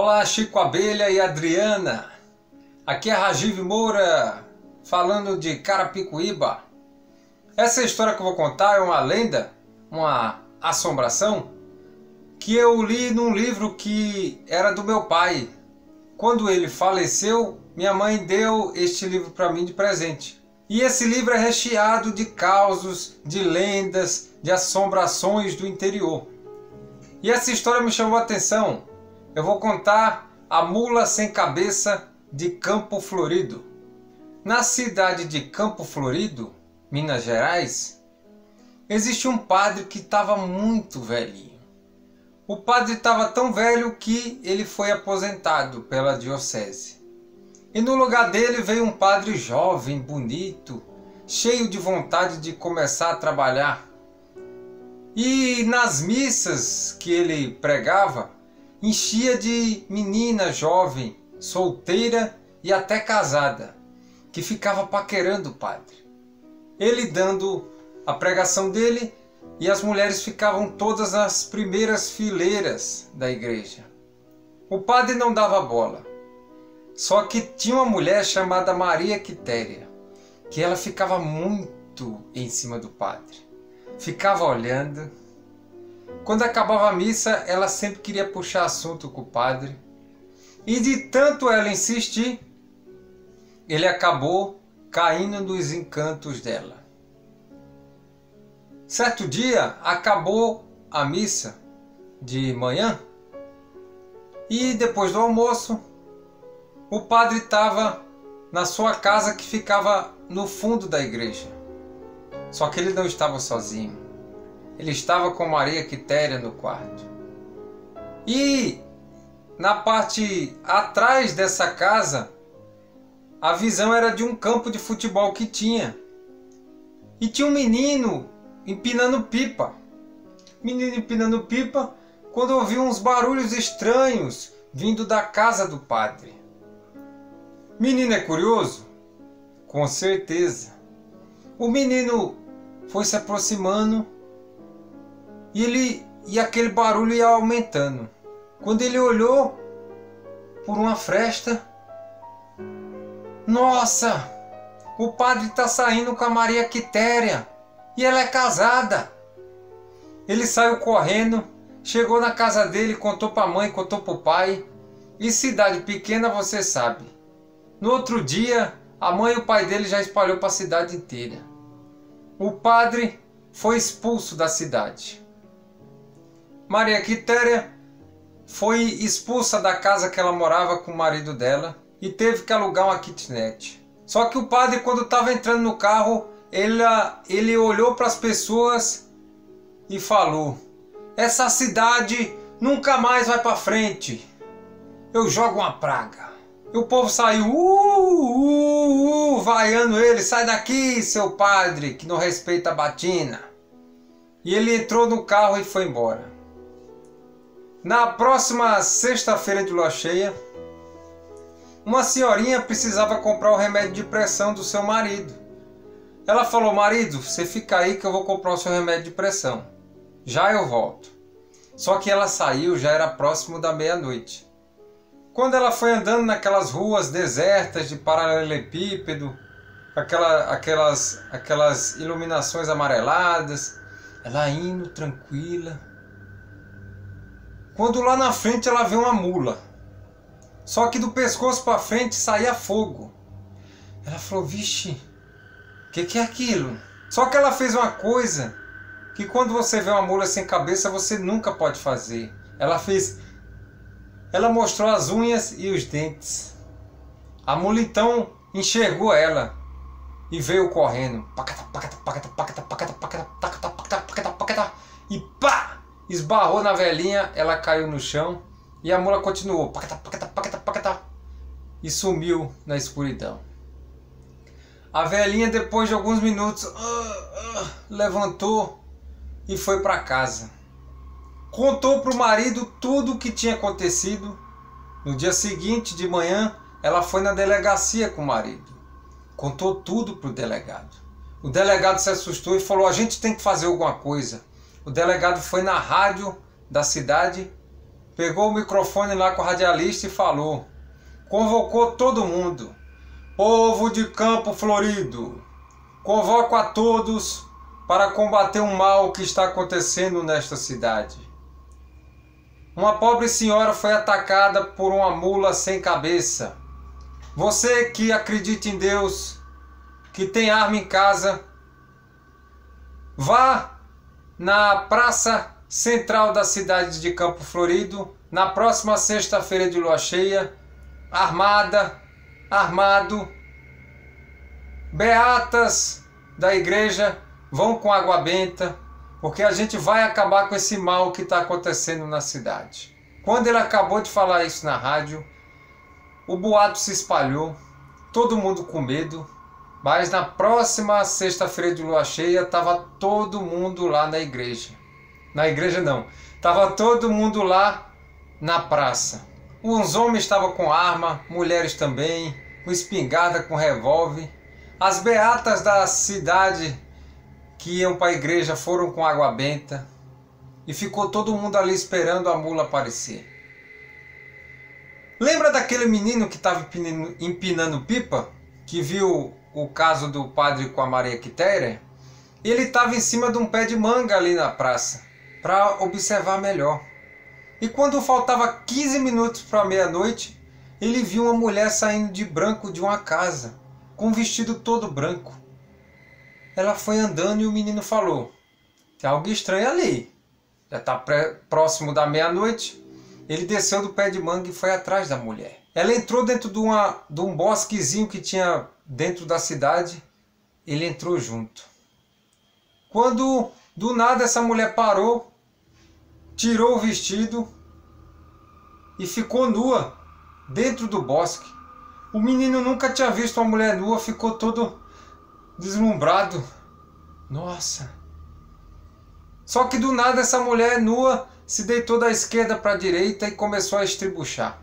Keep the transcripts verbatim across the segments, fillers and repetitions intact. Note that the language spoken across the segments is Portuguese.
Olá, Chico Abelha e Adriana. Aqui é Rajiv Moura, falando de Carapicuíba. Essa história que eu vou contar é uma lenda, uma assombração, que eu li num livro que era do meu pai. Quando ele faleceu, minha mãe deu este livro para mim de presente. E esse livro é recheado de causos, de lendas, de assombrações do interior. E essa história me chamou a atenção. Eu vou contar a mula sem cabeça de Campo Florido. Na cidade de Campo Florido, Minas Gerais, existe um padre que estava muito velhinho. O padre estava tão velho que ele foi aposentado pela diocese. E no lugar dele veio um padre jovem, bonito, cheio de vontade de começar a trabalhar. E nas missas que ele pregava, enchia de menina jovem, solteira e até casada, que ficava paquerando o padre. Ele dando a pregação dele e as mulheres ficavam todas nas primeiras fileiras da igreja. O padre não dava bola. Só que tinha uma mulher chamada Maria Quitéria, que ela ficava muito em cima do padre. Ficava olhando. Quando acabava a missa, ela sempre queria puxar assunto com o padre. E de tanto ela insistir, ele acabou caindo nos encantos dela. Certo dia, acabou a missa de manhã. E depois do almoço, o padre estava na sua casa que ficava no fundo da igreja. Só que ele não estava sozinho. Ele estava com Maria Quitéria no quarto. E na parte atrás dessa casa, a visão era de um campo de futebol que tinha. E tinha um menino empinando pipa. Menino empinando pipa quando ouviu uns barulhos estranhos vindo da casa do padre. Menino é curioso? Com certeza. O menino foi se aproximando e, ele, e aquele barulho ia aumentando. Quando ele olhou por uma fresta, nossa, o padre está saindo com a Maria Quitéria e ela é casada. Ele saiu correndo, chegou na casa dele, contou para a mãe, contou para o pai. E cidade pequena você sabe. No outro dia, a mãe e o pai dele já espalhou para a cidade inteira. O padre foi expulso da cidade. Maria Quitéria foi expulsa da casa que ela morava com o marido dela e teve que alugar uma kitnet. Só que o padre, quando estava entrando no carro, ele, ele olhou para as pessoas e falou: essa cidade nunca mais vai para frente. Eu jogo uma praga. E o povo saiu, uh, uh, uh, vaiando ele: sai daqui, seu padre, que não respeita a batina. E ele entrou no carro e foi embora. Na próxima sexta-feira de lua cheia, uma senhorinha precisava comprar o remédio de pressão do seu marido. Ela falou: marido, você fica aí que eu vou comprar o seu remédio de pressão. Já eu volto. Só que ela saiu, já era próximo da meia-noite. Quando ela foi andando naquelas ruas desertas de paralelepípedo, aquela, aquelas, aquelas iluminações amareladas, ela indo tranquila. Quando lá na frente ela vê uma mula. Só que do pescoço para frente saía fogo. Ela falou: vixe, o que, que é aquilo? Só que ela fez uma coisa que quando você vê uma mula sem cabeça você nunca pode fazer. Ela fez... Ela mostrou as unhas e os dentes. A mula então enxergou ela e veio correndo. E pá! Esbarrou na velhinha, ela caiu no chão e a mula continuou. E sumiu na escuridão. A velhinha, depois de alguns minutos, uh, uh, levantou e foi para casa. Contou para o marido tudo o que tinha acontecido. No dia seguinte, de manhã, ela foi na delegacia com o marido. Contou tudo para o delegado. O delegado se assustou e falou: a gente tem que fazer alguma coisa. O delegado foi na rádio da cidade pegou o microfone lá com o radialista e falou. Convocou todo mundo. Povo de Campo Florido, convoco a todos para combater um mal que está acontecendo nesta cidade. Uma pobre senhora foi atacada por uma mula sem cabeça. Você que acredita em Deus, que tem arma em casa, vá na praça central da cidade de Campo Florido, na próxima sexta-feira de lua cheia, armada, armado, beatas da igreja vão com água benta, porque a gente vai acabar com esse mal que está acontecendo na cidade. Quando ele acabou de falar isso na rádio, o boato se espalhou, todo mundo com medo, mas na próxima sexta-feira de lua cheia estava todo mundo lá na igreja. Na igreja não, estava todo mundo lá na praça. Os homens estavam com arma, mulheres também, com espingarda, com revólver. As beatas da cidade que iam para a igreja foram com água benta. E ficou todo mundo ali esperando a mula aparecer. Lembra daquele menino que estava empinando, empinando pipa? Que viu o caso do padre com a Maria Quitéria? Ele estava em cima de um pé de manga ali na praça, para observar melhor. E quando faltava quinze minutos para meia-noite, ele viu uma mulher saindo de branco de uma casa, com um vestido todo branco. Ela foi andando e o menino falou, tem algo estranho ali. Já está próximo da meia-noite. Ele desceu do pé de manga e foi atrás da mulher. Ela entrou dentro de, uma, de um bosquezinho que tinha dentro da cidade. Ele entrou junto. Quando do nada essa mulher parou, tirou o vestido e ficou nua dentro do bosque. O menino nunca tinha visto uma mulher nua, ficou todo deslumbrado. Nossa! Só que do nada essa mulher nua se deitou da esquerda para a direita e começou a estribuchar.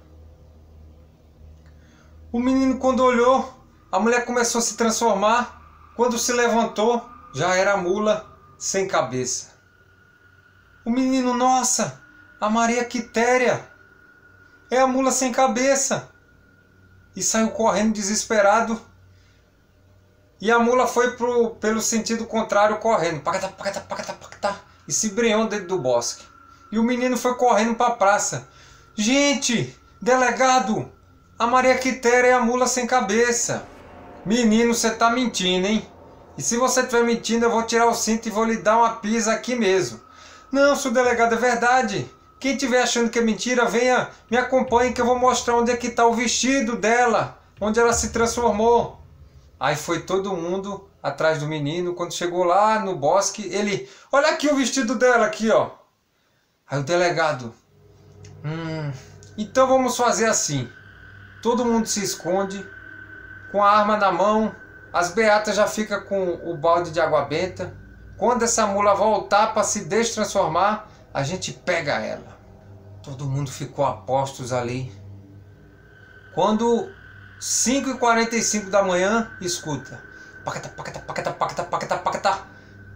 O menino, quando olhou, a mulher começou a se transformar. Quando se levantou, já era a mula sem cabeça. O menino, nossa, a Maria Quitéria é a mula sem cabeça. E saiu correndo desesperado. E a mula foi pro, pelo sentido contrário correndo. Pacatá, pacatá, pacatá, pacatá, e se embrenhou dentro do bosque. E o menino foi correndo para a praça. Gente, delegado, a Maria Quitéria é a mula sem cabeça. Menino, você tá mentindo, hein? E se você estiver mentindo, eu vou tirar o cinto e vou lhe dar uma pisa aqui mesmo. Não, senhor delegado, é verdade. Quem estiver achando que é mentira, venha, me acompanhe que eu vou mostrar onde é que está o vestido dela, onde ela se transformou. Aí foi todo mundo atrás do menino. Quando chegou lá no bosque, ele... Olha aqui o vestido dela, aqui, ó. Aí o delegado... Hum, então vamos fazer assim. Todo mundo se esconde, com a arma na mão. As beatas já ficam com o balde de água benta. Quando essa mula voltar para se destransformar, a gente pega ela. Todo mundo ficou a postos ali. Quando... cinco e quarenta e cinco da manhã, escuta. Pacata, pacata, pacata, pacata, pacata, pacata.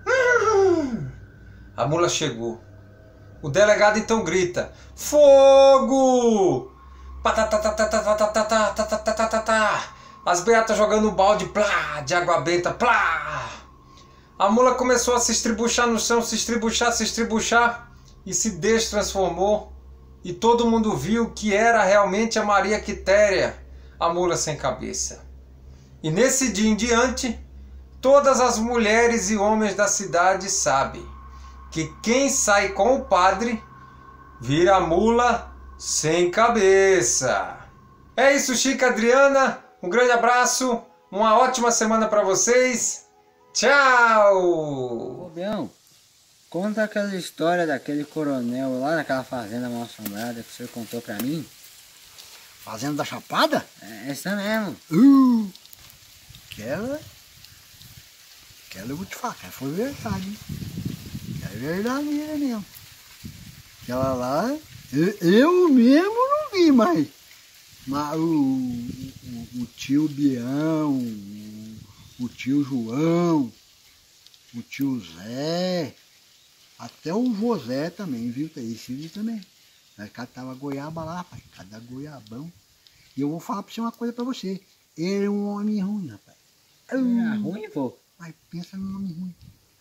A mula chegou. O delegado então grita: fogo! As beatas jogando o balde plá, de água benta. Plá. A mula começou a se estribuchar no chão, se estribuchar, se estribuchar e se destransformou. E todo mundo viu que era realmente a Maria Quitéria, a mula sem cabeça. E nesse dia em diante, todas as mulheres e homens da cidade sabem que quem sai com o padre vira mula sem cabeça. É isso, Chico, Adriana. Um grande abraço, uma ótima semana para vocês. Tchau! Ô, Bião, conta aquela história daquele coronel lá naquela fazenda mal assombrada que o senhor contou pra mim. Fazenda da Chapada? É essa mesmo. Uh, aquela... Aquela eu vou te falar, foi verdade, hein? É verdade mesmo. Aquela lá, eu, eu mesmo não vi, mas... Mas o, o, o tio Bião, o, o tio João, o tio Zé, até o José também, viu? Esse viu também. Aí catava goiaba lá, rapaz, cada goiabão. E eu vou falar pra você uma coisa pra você. Ele é um homem ruim, rapaz. Era ruim, vô? Mas pensa num homem ruim.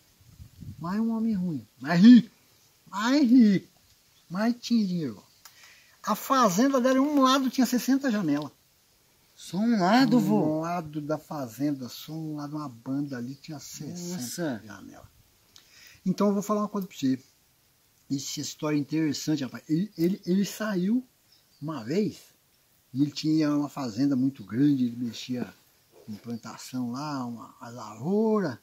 Mais um homem ruim. Mais rico. Mais rico. Mais tinha dinheiro. A fazenda dela, um lado tinha sessenta janelas. Só um lado, vô? Um lado da fazenda, só um lado, uma banda ali, tinha sessenta Nossa. janelas. Então eu vou falar uma coisa pra você. Essa história é interessante, rapaz. Ele, ele, ele saiu uma vez, e ele tinha uma fazenda muito grande, ele mexia em plantação lá, uma, uma lavoura.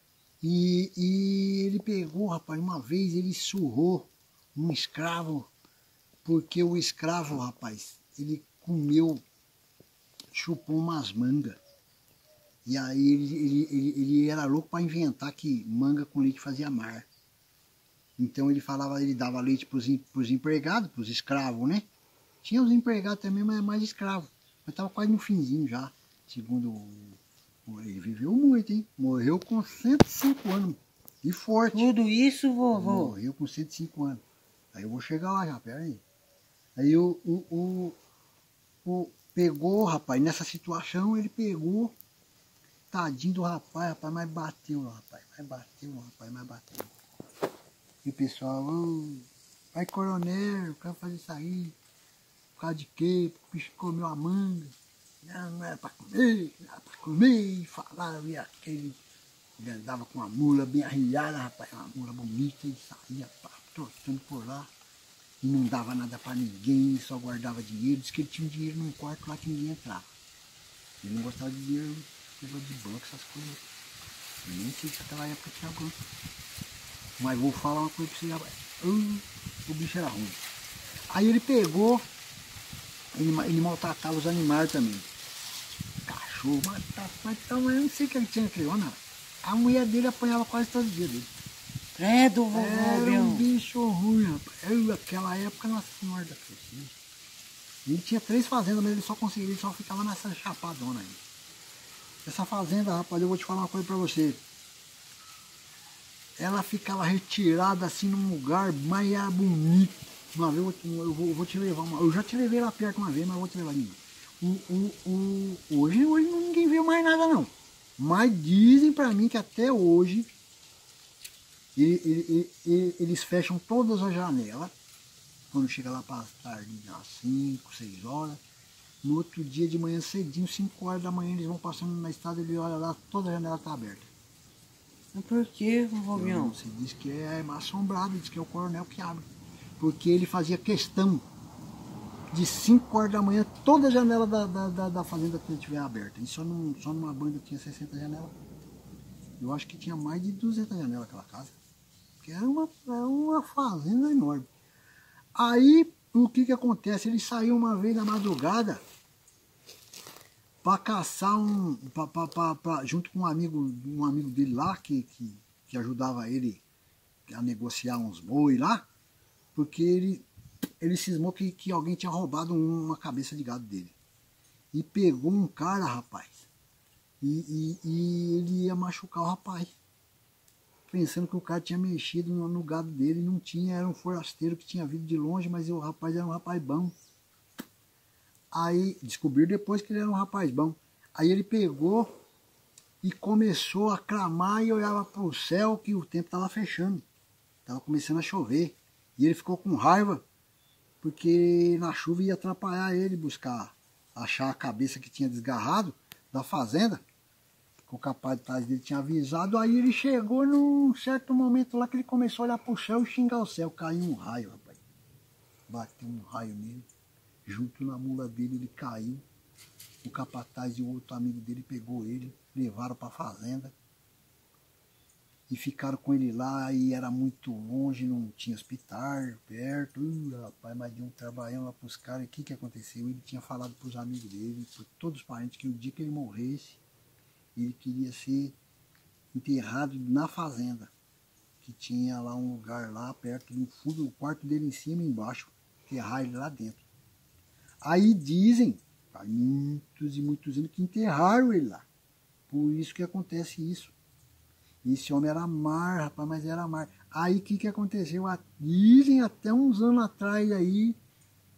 E, e ele pegou, rapaz, uma vez ele surrou um escravo, porque o escravo, rapaz, ele comeu, chupou umas mangas. E aí ele, ele, ele, ele era louco para inventar que manga com leite fazia mar. Então ele falava, ele dava leite para os empregados, para os escravos, né? Tinha os empregados também, mas mais escravos. Mas estava quase no finzinho já, segundo o... Ele viveu muito, hein? Morreu com cento e cinco anos. E forte. Tudo isso, vovô? Morreu com cento e cinco anos. Aí eu vou chegar lá já, pera aí. Aí o, o, o, o pegou, rapaz, nessa situação ele pegou, tadinho do rapaz, rapaz, mas bateu, rapaz, mas bateu, rapaz, mas bateu. E o pessoal, ô, vai coronel, quero fazer isso aí, por causa de quê? Porque o bicho comeu a manga. Não, não era para comer, não era para comer, e falaram, e aquele, ele andava com uma mula bem arriada, rapaz, uma mula bonita, e saía, pá, trotando por lá, e não dava nada para ninguém, só guardava dinheiro, disse que ele tinha um dinheiro num quarto lá que ninguém entrava. Ele não gostava de dinheiro, negócio de banco, essas coisas. Eu nem sei se naquela época tinha banco. Mas vou falar uma coisa pra você, rapaz, uh, o bicho era ruim. Aí ele pegou, ele, ele maltratava os animais também. Cachorro, mas, mas, mas eu não sei o que ele tinha criado, não. A mulher dele apanhava quase todo dia dele. Credo, vovô, Era um bicho ruim, rapaz. Eu, naquela época, Nossa Senhora da Cristina. Ele tinha três fazendas, mas ele só conseguia, ele só ficava nessa chapadona aí. Essa fazenda, rapaz, eu vou te falar uma coisa pra você. Ela ficava retirada assim num lugar, mas era bonito. Uma vez eu vou, eu vou, eu vou te levar, uma, eu já te levei lá perto uma vez, mas eu vou te levar de novo. O, o, o, hoje, hoje ninguém viu mais nada não. Mas dizem pra mim que até hoje ele, ele, ele, eles fecham todas as janelas. Quando chega lá para tarde, às cinco, seis horas. No outro dia de manhã cedinho, cinco horas da manhã, eles vão passando na estrada, ele olha lá, toda a janela está aberta. Mas por que, vovô Bião? Você diz que é assombrado, diz que é o coronel que abre. Porque ele fazia questão de cinco horas da manhã, toda a janela da, da, da, da fazenda que estiver aberta. E só, num, só numa banda tinha sessenta janelas. Eu acho que tinha mais de duzentas janelas aquela casa. Porque era uma, era uma fazenda enorme. Aí, o que que acontece? Ele saiu uma vez na madrugada para caçar um, pra, pra, pra, pra, junto com um amigo, um amigo dele lá, que, que, que ajudava ele a negociar uns boi lá, porque ele, ele cismou que, que alguém tinha roubado uma cabeça de gado dele. E pegou um cara, rapaz, e, e, e ele ia machucar o rapaz. Pensando que o cara tinha mexido no, no gado dele, não tinha, era um forasteiro que tinha vindo de longe, mas o rapaz era um rapaz bom. Aí descobriu depois que ele era um rapaz bom. Aí ele pegou e começou a clamar e olhava para o céu que o tempo estava fechando. Estava começando a chover. E ele ficou com raiva, porque na chuva ia atrapalhar ele buscar, achar a cabeça que tinha desgarrado da fazenda. O capaz de trás dele tinha avisado, aí ele chegou num certo momento lá que ele começou a olhar pro céu e xingar o céu. Caiu um raio, rapaz. Bateu um raio nele. Junto na mula dele, ele caiu. O capataz e o outro amigo dele pegou ele, levaram para a fazenda. E ficaram com ele lá, e era muito longe, não tinha hospital perto. Uh, rapaz, mas de um trabalhão lá pros caras. E o que que aconteceu? Ele tinha falado pros amigos dele, por todos os parentes, que o dia que ele morresse, ele queria ser enterrado na fazenda, que tinha lá um lugar lá perto, no fundo do quarto dele, em cima e embaixo, enterrar ele lá dentro. Aí dizem, há muitos e muitos anos, que enterraram ele lá. Por isso que acontece isso. Esse homem era mar, rapaz, mas era mar. Aí o que que aconteceu? Dizem até uns anos atrás aí,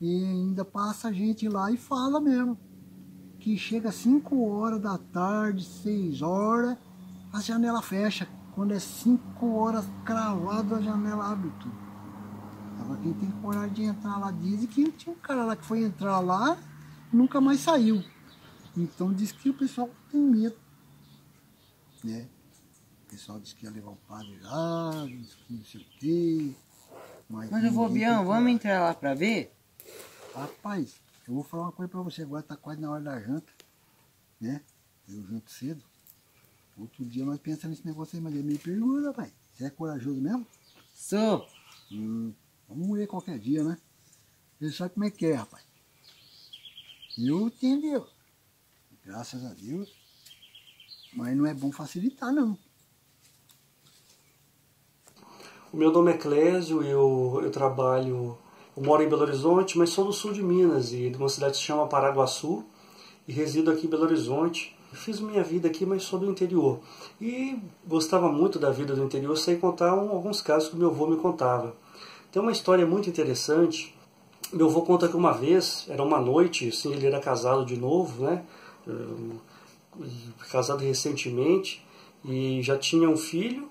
E ainda passa a gente lá e fala mesmo. Que chega cinco horas da tarde, seis horas, a janela fecha. Quando é cinco horas cravado, a janela abre tudo. Agora quem tem coragem de entrar lá, diz que tinha um cara lá que foi entrar lá, nunca mais saiu. Então diz que o pessoal tem medo, né? O pessoal diz que ia levar o padre lá, diz que não sei o quê. Mas, Mas eu vou, Bião, vamos entrar lá pra ver? Rapaz, eu vou falar uma coisa pra você, agora tá quase na hora da janta, né? Eu janto cedo. Outro dia nós pensamos nesse negócio aí, mas é meio perigoso, rapaz. Você é corajoso mesmo? Sou. Hum, vamos ver qualquer dia, né? Você sabe como é que é, rapaz. Eu entendo. Graças a Deus. Mas não é bom facilitar, não. O meu nome é Clésio, eu, eu trabalho, eu moro em Belo Horizonte, mas sou do sul de Minas, e de uma cidade que se chama Paraguaçu, e resido aqui em Belo Horizonte. Fiz minha vida aqui, mas sou do interior. E gostava muito da vida do interior, sei contar um, alguns casos que meu avô me contava. Tem uma história muito interessante. Meu avô conta que uma vez, era uma noite, assim, ele era casado de novo, né? Casado recentemente, e já tinha um filho,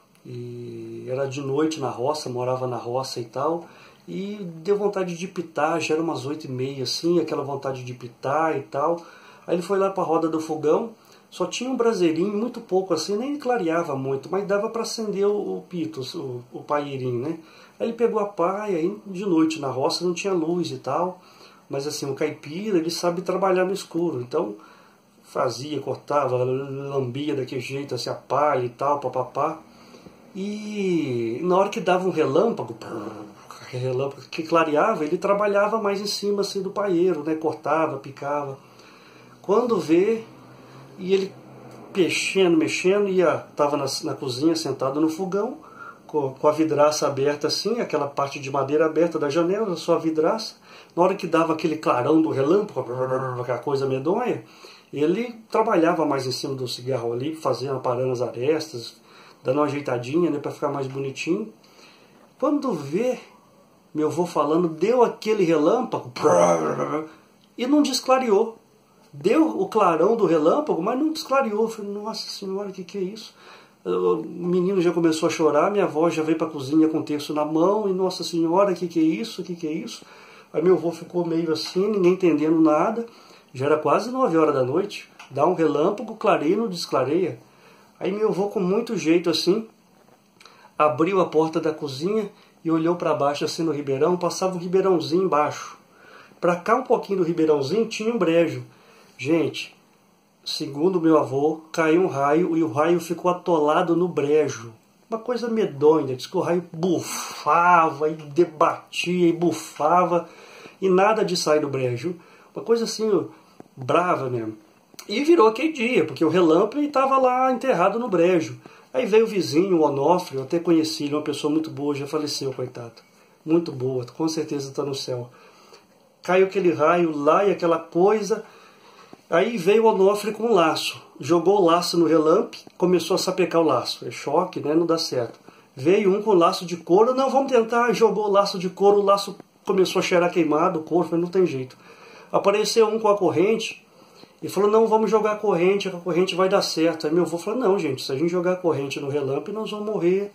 e era de noite na roça, morava na roça e tal, e deu vontade de pitar, já era umas oito e meia, assim, aquela vontade de pitar e tal. Aí ele foi lá para a roda do fogão, só tinha um braseirinho, muito pouco assim, nem clareava muito, mas dava para acender o, o pito, o, o paeirinho, né? Aí ele pegou a paia, aí de noite na roça não tinha luz e tal, mas assim, o caipira, ele sabe trabalhar no escuro, então fazia, cortava, lambia daquele jeito, assim, a palha e tal, papapá. E na hora que dava um relâmpago, relâmpago que clareava, ele trabalhava mais em cima assim, do paeiro, né? Cortava, picava. Quando vê, e ele mexendo, mexendo, ia, estava na, na cozinha, sentado no fogão, com, com a vidraça aberta assim, aquela parte de madeira aberta da janela, só a vidraça. Na hora que dava aquele clarão do relâmpago, aquela coisa medonha, ele trabalhava mais em cima do cigarro ali, fazia, parando as arestas, dando uma ajeitadinha, né, para ficar mais bonitinho. Quando vê, meu avô falando, deu aquele relâmpago e não desclareou. Deu o clarão do relâmpago, mas não desclareou. Eu falei, nossa senhora, o que, que é isso? O menino já começou a chorar, minha avó já veio para a cozinha com o terço na mão, e nossa senhora, o que, que é isso? O que, que é isso? Aí meu avô ficou meio assim, ninguém entendendo nada. Já era quase nove horas da noite. Dá um relâmpago, clareia e não desclareia. Aí meu avô, com muito jeito assim, abriu a porta da cozinha e olhou para baixo assim no ribeirão, passava um ribeirãozinho embaixo. Para cá um pouquinho do ribeirãozinho tinha um brejo. Gente, segundo meu avô, caiu um raio e o raio ficou atolado no brejo. Uma coisa medonha, diz que o raio bufava e debatia e bufava e nada de sair do brejo. Uma coisa assim, brava mesmo. E virou aquele dia, porque o relâmpago estava lá enterrado no brejo. Aí veio o vizinho, o Onofre, eu até conheci ele, uma pessoa muito boa, já faleceu, coitado. Muito boa, com certeza está no céu. Caiu aquele raio lá e aquela coisa. Aí veio o Onofre com um laço. Jogou o laço no relâmpago, começou a sapecar o laço. É choque, né? Não dá certo. Veio um com laço de couro, não, vamos tentar. Jogou o laço de couro, o laço começou a cheirar queimado, o couro, mas não tem jeito. Apareceu um com a corrente e falou, não, vamos jogar a corrente, a corrente vai dar certo. Aí meu avô falou, não, gente, se a gente jogar a corrente no relâmpago, nós vamos morrer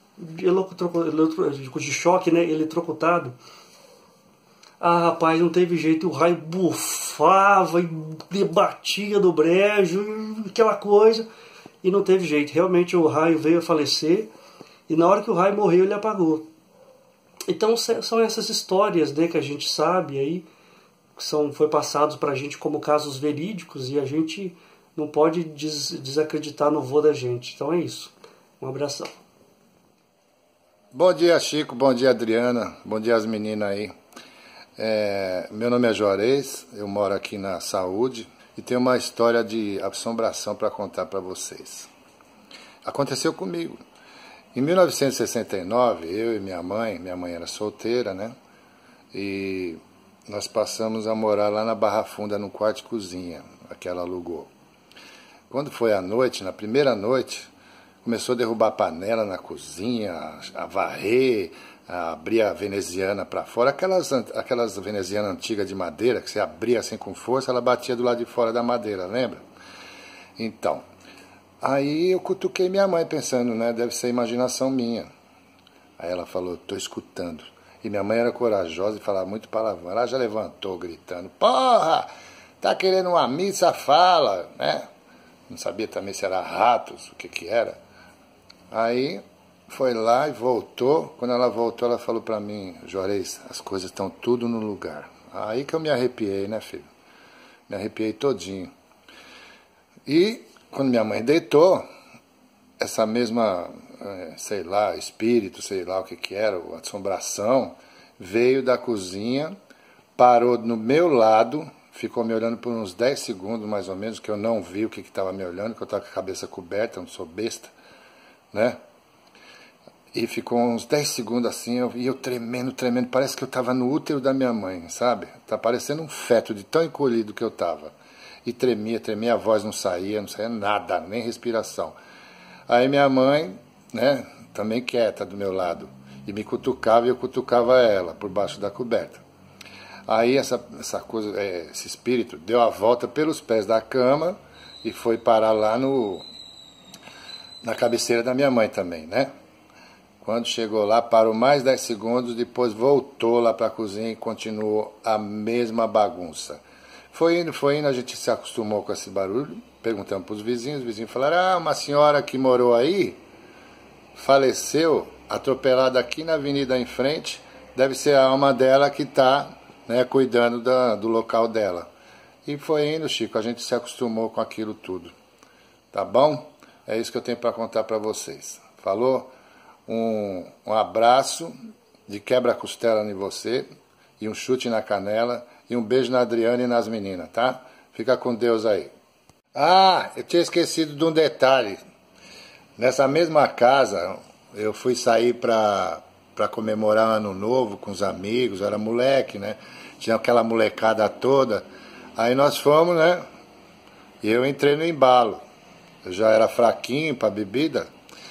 de choque, né, eletrocutado. Ah, rapaz, não teve jeito, o raio bufava e debatia do brejo, aquela coisa, e não teve jeito. Realmente o raio veio a falecer, e na hora que o raio morreu, ele apagou. Então são essas histórias, né, que a gente sabe aí, são, foi passados para a gente como casos verídicos, e a gente não pode des, desacreditar no vô da gente. Então é isso. Um abração. Bom dia, Chico. Bom dia, Adriana. Bom dia, as meninas aí. É, meu nome é Juarez, eu moro aqui na Saúde e tenho uma história de assombração para contar para vocês. Aconteceu comigo. Em mil novecentos e sessenta e nove, eu e minha mãe, minha mãe era solteira, né? E nós passamos a morar lá na Barra Funda, no quarto de cozinha, que ela alugou. Quando foi à noite, na primeira noite, começou a derrubar panela na cozinha, a varrer, abria a veneziana para fora, aquelas, aquelas venezianas antigas de madeira, que você abria assim com força, ela batia do lado de fora da madeira, lembra? Então, aí eu cutuquei minha mãe pensando, né, deve ser imaginação minha. Aí ela falou, tô escutando. E minha mãe era corajosa e falava muito palavrão. Ela já levantou gritando, porra, tá querendo uma missa, fala, né? Não sabia também se era ratos, o que que era. Aí foi lá e voltou. Quando ela voltou, ela falou pra mim, Juarez, as coisas estão tudo no lugar. Aí que eu me arrepiei, né, filho? Me arrepiei todinho. E quando minha mãe deitou, essa mesma, sei lá, espírito, sei lá o que que era, a assombração, veio da cozinha, parou no meu lado, ficou me olhando por uns dez segundos mais ou menos, que eu não vi o que que estava me olhando, que eu estava com a cabeça coberta, eu não sou besta, né? E ficou uns dez segundos assim, eu, e eu tremendo, tremendo, parece que eu estava no útero da minha mãe, sabe? Tá parecendo um feto de tão encolhido que eu estava. E tremia, tremia, a voz não saía, não saía nada, nem respiração. Aí minha mãe, né, também quieta do meu lado, e me cutucava e eu cutucava ela, por baixo da coberta. Aí essa, essa coisa, esse espírito deu a volta pelos pés da cama e foi parar lá no, na cabeceira da minha mãe também, né? Quando chegou lá, parou mais dez segundos, depois voltou lá para a cozinha e continuou a mesma bagunça. Foi indo, foi indo, a gente se acostumou com esse barulho, perguntamos para os vizinhos, os vizinhos falaram, ah, uma senhora que morou aí, faleceu, atropelada aqui na avenida em frente, deve ser a alma dela que está, né, cuidando da, do local dela. E foi indo, Chico, a gente se acostumou com aquilo tudo. Tá bom? É isso que eu tenho para contar para vocês. Falou? Um, um abraço de quebra-costela em você e um chute na canela e um beijo na Adriana e nas meninas, tá? Fica com Deus aí. Ah, eu tinha esquecido de um detalhe. Nessa mesma casa, eu fui sair para para comemorar Ano Novo com os amigos, eu era moleque, né? Tinha aquela molecada toda. Aí nós fomos, né? E eu entrei no embalo. Eu já era fraquinho para bebida.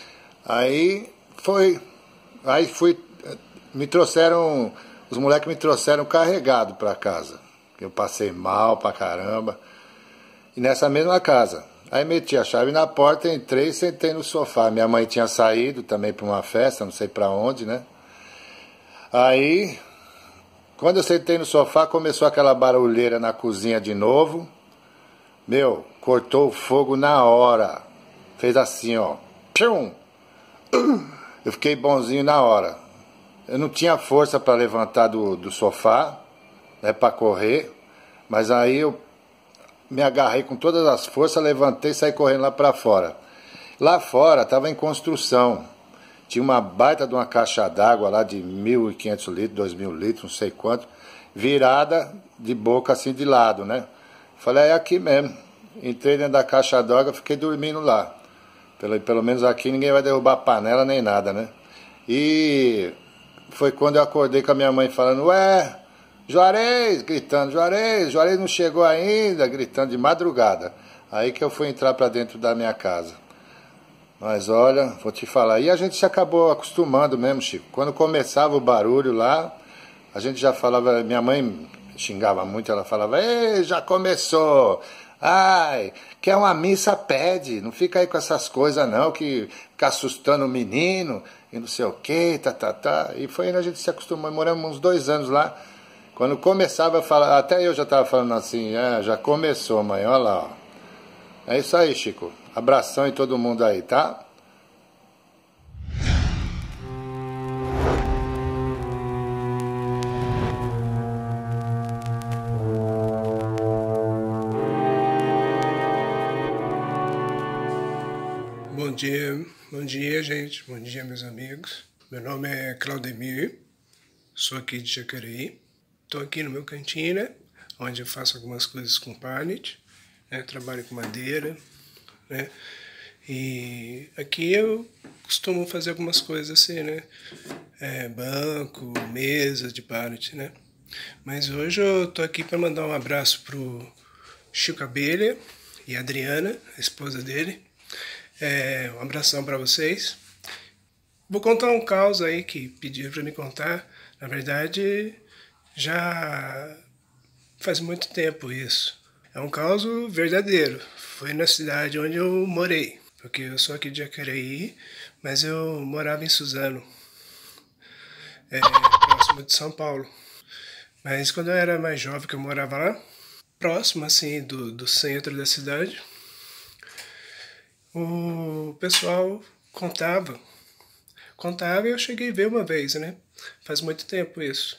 Aí foi. Aí fui. Me trouxeram. Os moleques me trouxeram carregado para casa. Eu passei mal pra caramba. E nessa mesma casa. Aí meti a chave na porta, entrei e sentei no sofá. Minha mãe tinha saído também para uma festa, não sei para onde, né? Aí, quando eu sentei no sofá, começou aquela barulheira na cozinha de novo. Meu, cortou o fogo na hora. Fez assim, ó. Pum! Eu fiquei bonzinho na hora. Eu não tinha força para levantar do, do sofá, né, para correr. Mas aí eu me agarrei com todas as forças, levantei e saí correndo lá para fora. Lá fora estava em construção. Tinha uma baita de uma caixa d'água lá de mil e quinhentos litros, dois mil litros, não sei quanto, virada de boca assim de lado, né? Falei, é aqui mesmo. Entrei dentro da caixa d'água, fiquei dormindo lá. Pelo, pelo menos aqui ninguém vai derrubar panela nem nada, né? E foi quando eu acordei com a minha mãe falando, ué, Juarez, gritando, Juarez, Juarez não chegou ainda, gritando de madrugada. Aí que eu fui entrar para dentro da minha casa. Mas olha, vou te falar, e a gente se acabou acostumando mesmo, Chico. Quando começava o barulho lá, a gente já falava, minha mãe xingava muito, ela falava, ei, já começou, ai, quer uma missa, pede, não fica aí com essas coisas não, que fica assustando o menino, e não sei o que, tá, tá, tá. E foi aí a gente se acostumou, moramos uns dois anos lá. Quando começava a falar, até eu já estava falando assim, é, já começou, mãe, olha lá, ó. É isso aí, Chico. Abração em todo mundo aí, tá? Bom dia, bom dia, gente. Bom dia, meus amigos. Meu nome é Claudemir, sou aqui de Jacareí. Estou aqui no meu cantinho, né, onde eu faço algumas coisas com pallet, né, trabalho com madeira, né, e aqui eu costumo fazer algumas coisas assim, né, é, banco, mesa de pallet, né, mas hoje eu tô aqui para mandar um abraço pro Chico Abelha e a Adriana, a esposa dele, é, um abração para vocês, Vou contar um caos aí que pediram para me contar. Na verdade, já faz muito tempo isso. É um caos verdadeiro. Foi na cidade onde eu morei. Porque eu sou aqui de Jacareí, mas eu morava em Suzano, é, próximo de São Paulo. Mas quando eu era mais jovem, que eu morava lá, próximo assim do, do centro da cidade, o pessoal contava. Contava e eu cheguei a ver uma vez, né? Faz muito tempo isso.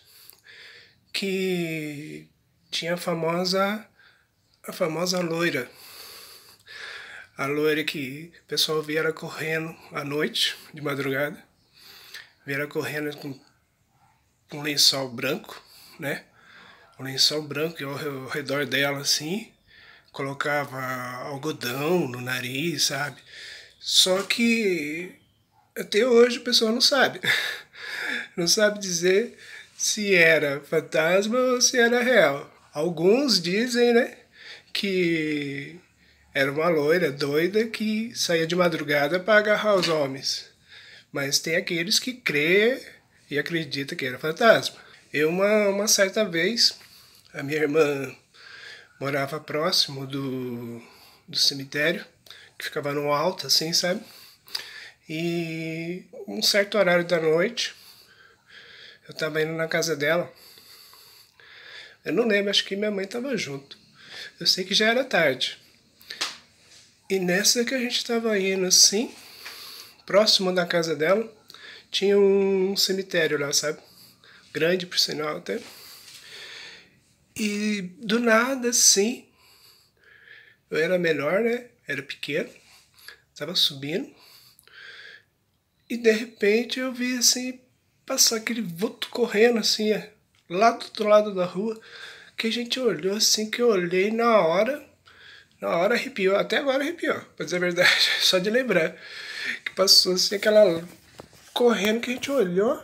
Que tinha a famosa, a famosa loira. A loira que o pessoal via ela correndo à noite, de madrugada. Via ela correndo com um lençol branco, né? Um lençol branco ao redor dela, assim. Colocava algodão no nariz, sabe? Só que até hoje o pessoal não sabe. Não sabe dizer se era fantasma ou se era real. Alguns dizem, né, que era uma loira doida que saía de madrugada para agarrar os homens. Mas tem aqueles que crê e acredita que era fantasma. Eu, uma, uma certa vez, a minha irmã morava próximo do, do cemitério, que ficava no alto, assim, sabe? E um certo horário da noite, eu estava indo na casa dela. Eu não lembro, acho que minha mãe estava junto. Eu sei que já era tarde. E nessa que a gente estava indo assim, próximo da casa dela, tinha um cemitério lá, sabe? Grande, por sinal, até. E do nada, assim, eu era menor, né? Era pequeno, estava subindo. E de repente eu vi, assim, passar aquele vulto correndo, assim, lá do outro lado da rua, que a gente olhou, assim, que eu olhei na hora... Na hora arrepiou, até agora arrepiou, pra dizer a verdade, só de lembrar. Que passou assim aquela correndo que a gente olhou.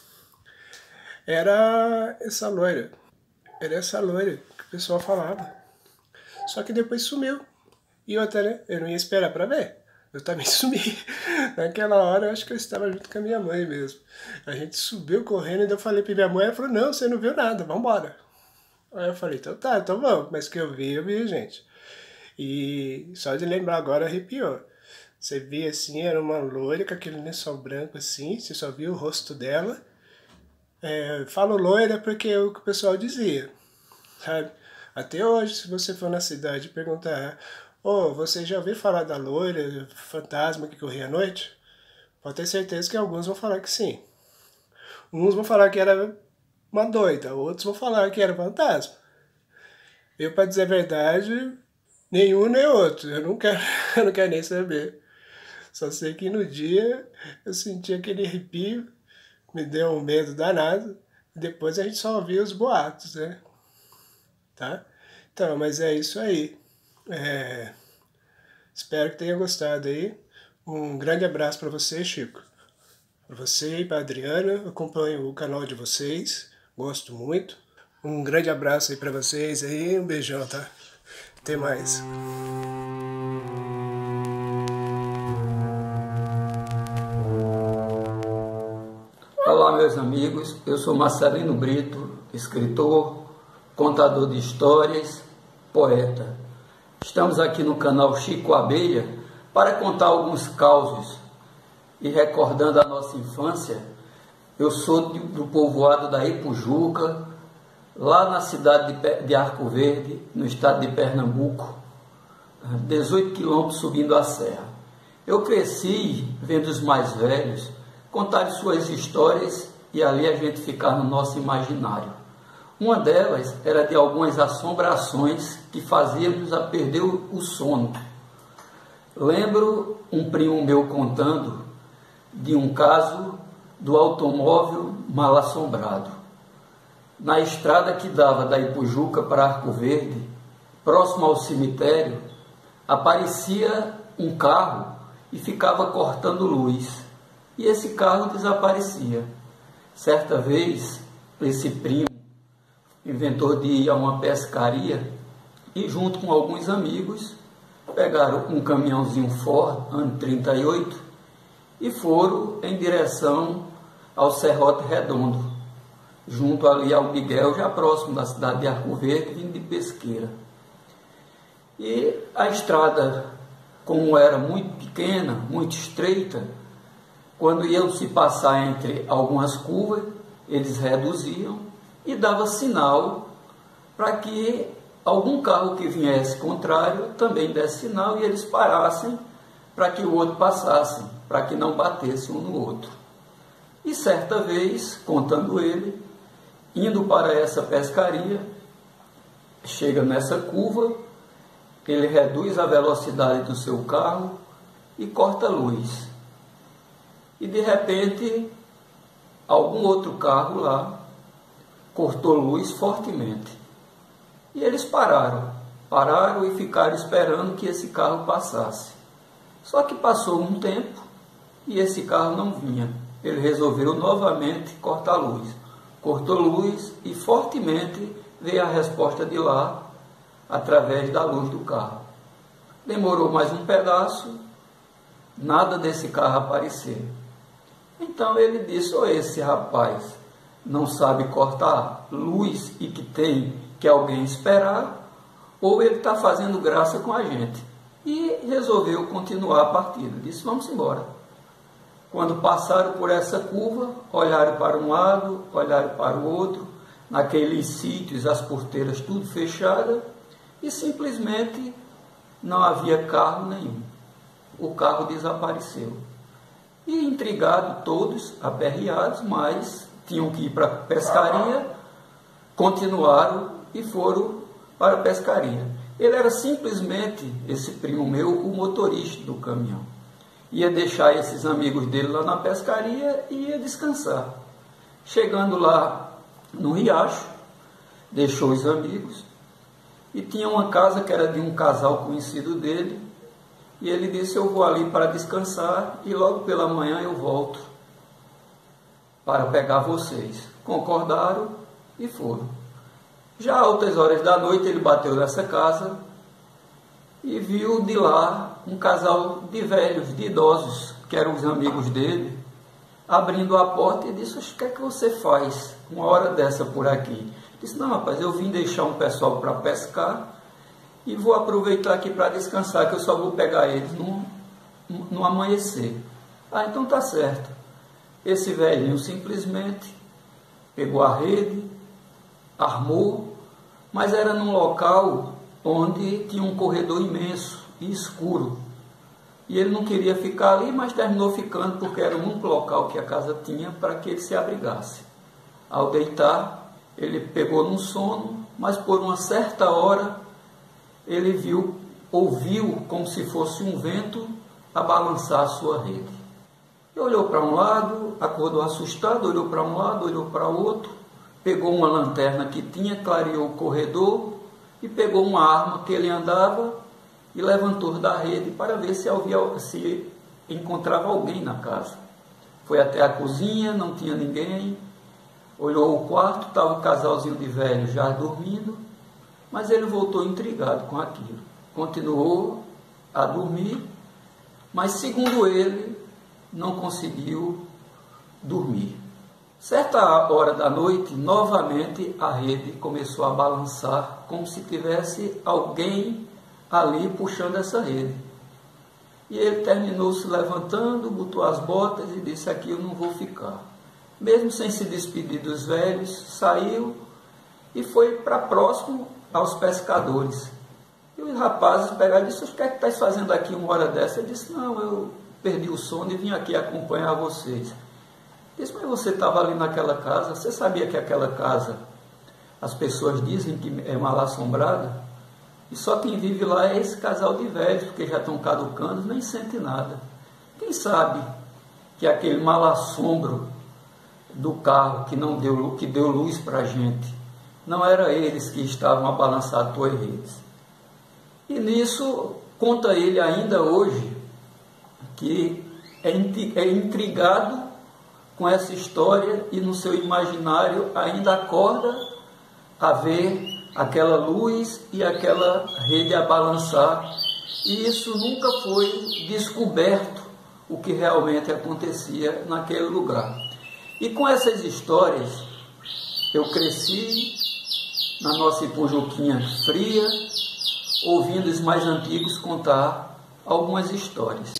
Era essa loira. Era essa loira que o pessoal falava. Só que depois sumiu. E outra, né? Eu não ia esperar pra ver. Eu também sumi. Naquela hora eu acho que eu estava junto com a minha mãe mesmo. A gente subiu correndo e eu falei pra minha mãe, ela falou, não, você não viu nada, vambora. Aí eu falei, então tá, então vamos. Mas que eu vi, eu vi, gente. E só de lembrar agora arrepiou. Você via assim, era uma loira com aquele lençol branco assim, você só via o rosto dela. É, falo loira porque é o que o pessoal dizia, sabe? Até hoje, se você for na cidade e perguntar, ô, oh, você já ouviu falar da loira, fantasma que corria à noite? Pode ter certeza que alguns vão falar que sim. Uns vão falar que era uma doida, outros vão falar que era fantasma. Eu, pra dizer a verdade... Nenhum nem outro, eu não quero, eu não quero nem saber. Só sei que no dia eu senti aquele arrepio, me deu um medo danado, e depois a gente só ouvia os boatos, né? Tá? Então, mas é isso aí. É... Espero que tenha gostado aí. Um grande abraço para você, Chico. Para você e para Adriana, acompanho o canal de vocês, gosto muito. Um grande abraço aí para vocês aí, um beijão, tá? Até mais. Olá, meus amigos, eu sou Marcelino Brito, escritor, contador de histórias, poeta. Estamos aqui no canal Chico Abelha para contar alguns causos. E recordando a nossa infância, eu sou do povoado da Ipujuca, lá na cidade de Arco Verde, no estado de Pernambuco, dezoito quilômetros subindo a serra. Eu cresci vendo os mais velhos contarem suas histórias e ali a gente ficar no nosso imaginário. Uma delas era de algumas assombrações que faziam-nos a perder o sono. Lembro um primo meu contando de um caso do automóvel mal assombrado. Na estrada que dava da Ipujuca para Arco Verde, próximo ao cemitério, aparecia um carro e ficava cortando luz. E esse carro desaparecia. Certa vez, esse primo inventou de ir a uma pescaria e, junto com alguns amigos, pegaram um caminhãozinho Ford, ano trinta e oito, e foram em direção ao Serrote Redondo, junto ali ao Miguel, já próximo da cidade de Arco Verde, vindo de Pesqueira. E a estrada, como era muito pequena, muito estreita, quando iam se passar entre algumas curvas, eles reduziam e dava sinal para que algum carro que viesse contrário também desse sinal e eles parassem para que o outro passasse, para que não batesse um no outro. E certa vez, contando ele, indo para essa pescaria, chega nessa curva, ele reduz a velocidade do seu carro e corta a luz. E de repente, algum outro carro lá cortou luz fortemente. E eles pararam, pararam e ficaram esperando que esse carro passasse. Só que passou um tempo e esse carro não vinha. Ele resolveu novamente cortar a luz. Cortou luz e fortemente veio a resposta de lá, através da luz do carro. Demorou mais um pedaço, nada desse carro aparecer. Então ele disse: oh, esse rapaz não sabe cortar luz e que tem que alguém esperar, ou ele está fazendo graça com a gente. E resolveu continuar a partida. Disse: vamos embora. Quando passaram por essa curva, olharam para um lado, olharam para o outro, naqueles sítios, as porteiras tudo fechadas, e simplesmente não havia carro nenhum. O carro desapareceu. E intrigados todos, aperreados, mas tinham que ir para a pescaria, continuaram e foram para a pescaria. Ele era simplesmente, esse primo meu, o motorista do caminhão. Ia deixar esses amigos dele lá na pescaria e ia descansar. Chegando lá no riacho, deixou os amigos e tinha uma casa que era de um casal conhecido dele, e ele disse: eu vou ali para descansar e logo pela manhã eu volto para pegar vocês. Concordaram e foram. Já a altas horas da noite ele bateu nessa casa e viu de lá um casal de velhos, de idosos, que eram os amigos dele, abrindo a porta e disse: o que é que você faz uma hora dessa por aqui? Disse: não, rapaz, eu vim deixar um pessoal para pescar e vou aproveitar aqui para descansar, que eu só vou pegar eles no, no amanhecer. Ah, então tá certo. Esse velhinho simplesmente pegou a rede, armou, mas era num local onde tinha um corredor imenso e escuro. E ele não queria ficar ali, mas terminou ficando, porque era o único local que a casa tinha para que ele se abrigasse. Ao deitar, ele pegou num sono, mas por uma certa hora, ele viu, ouviu como se fosse um vento a balançar a sua rede. Ele olhou para um lado, acordou assustado, olhou para um lado, olhou para o outro, pegou uma lanterna que tinha, clareou o corredor e pegou uma arma que ele andava e levantou da rede para ver se, havia, se encontrava alguém na casa. Foi até a cozinha, não tinha ninguém, olhou o quarto, estava um casalzinho de velhos já dormindo, mas ele voltou intrigado com aquilo. Continuou a dormir, mas segundo ele, não conseguiu dormir. Certa hora da noite, novamente a rede começou a balançar, como se tivesse alguém ali puxando essa rede. E ele terminou se levantando, botou as botas e disse: aqui eu não vou ficar. Mesmo sem se despedir dos velhos, saiu e foi para próximo aos pescadores. E os rapazes pegaram e disseram: o que é que estás fazendo aqui uma hora dessa? Ele disse: não, eu perdi o sono e vim aqui acompanhar vocês. Disse: mas você estava ali naquela casa, você sabia que aquela casa, as pessoas dizem que é mal assombrada, e só quem vive lá é esse casal de velhos, porque já estão caducando, nem sente nada. Quem sabe que aquele mal assombro do carro que não deu, que deu luz para a gente, não era eles que estavam a balançar tuas redes. E nisso, conta ele ainda hoje, que é intrigado com essa história e no seu imaginário ainda acorda a ver aquela luz e aquela rede a balançar. E isso nunca foi descoberto o que realmente acontecia naquele lugar. E com essas histórias, eu cresci na nossa Ipujuquinha fria, ouvindo os mais antigos contar algumas histórias.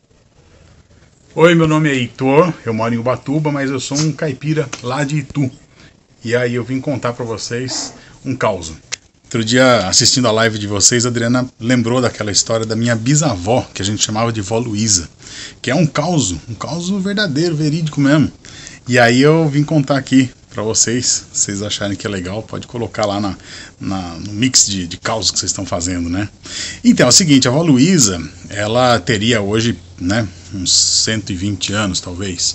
Oi, meu nome é Heitor, eu moro em Ubatuba, mas eu sou um caipira lá de Itu. E aí eu vim contar para vocês um caos. Outro dia, assistindo a live de vocês, a Adriana lembrou daquela história da minha bisavó, que a gente chamava de vó Luísa, que é um caos, um caos verdadeiro, verídico mesmo. E aí eu vim contar aqui para vocês, se vocês acharem que é legal, pode colocar lá na, na, no mix de, de caos que vocês estão fazendo, né? Então, é o seguinte, a vó Luísa, ela teria hoje, né, uns cento e vinte anos, talvez,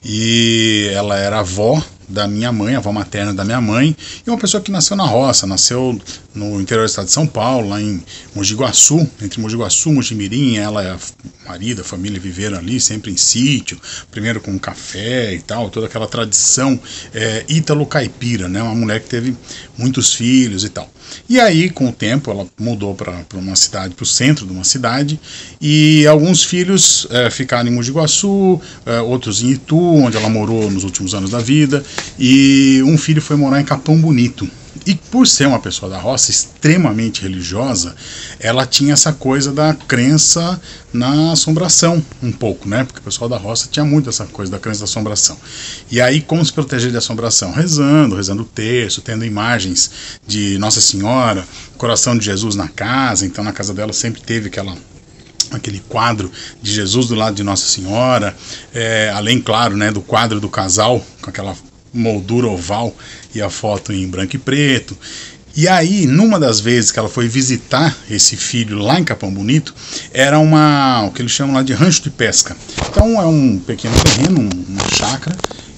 e ela era avó da minha mãe, a avó materna da minha mãe, e uma pessoa que nasceu na roça, nasceu no interior do estado de São Paulo, lá em Mogi Guaçu, entre Mogi Guaçu e Mojimirim. Ela e a marido, a família viveram ali, sempre em sítio, primeiro com café e tal, toda aquela tradição é, ítalo-caipira, né? Uma mulher que teve muitos filhos e tal. E aí, com o tempo, ela mudou para uma cidade, para o centro de uma cidade, e alguns filhos é, ficaram em Mogi Guaçu, é, outros em Itu, onde ela morou nos últimos anos da vida, e um filho foi morar em Capão Bonito. E por ser uma pessoa da roça extremamente religiosa, ela tinha essa coisa da crença na assombração, um pouco, né? Porque o pessoal da roça tinha muito essa coisa da crença da assombração. E aí, como se proteger de assombração? Rezando, rezando o terço, tendo imagens de Nossa Senhora, coração de Jesus na casa. Então, na casa dela sempre teve aquela... aquele quadro de Jesus do lado de Nossa Senhora, é, além, claro, né, do quadro do casal, com aquela moldura oval e a foto em branco e preto. E aí, numa das vezes que ela foi visitar esse filho lá em Capão Bonito, era uma, o que eles chamam lá de rancho de pesca. Então é um pequeno terreno, uma chácara,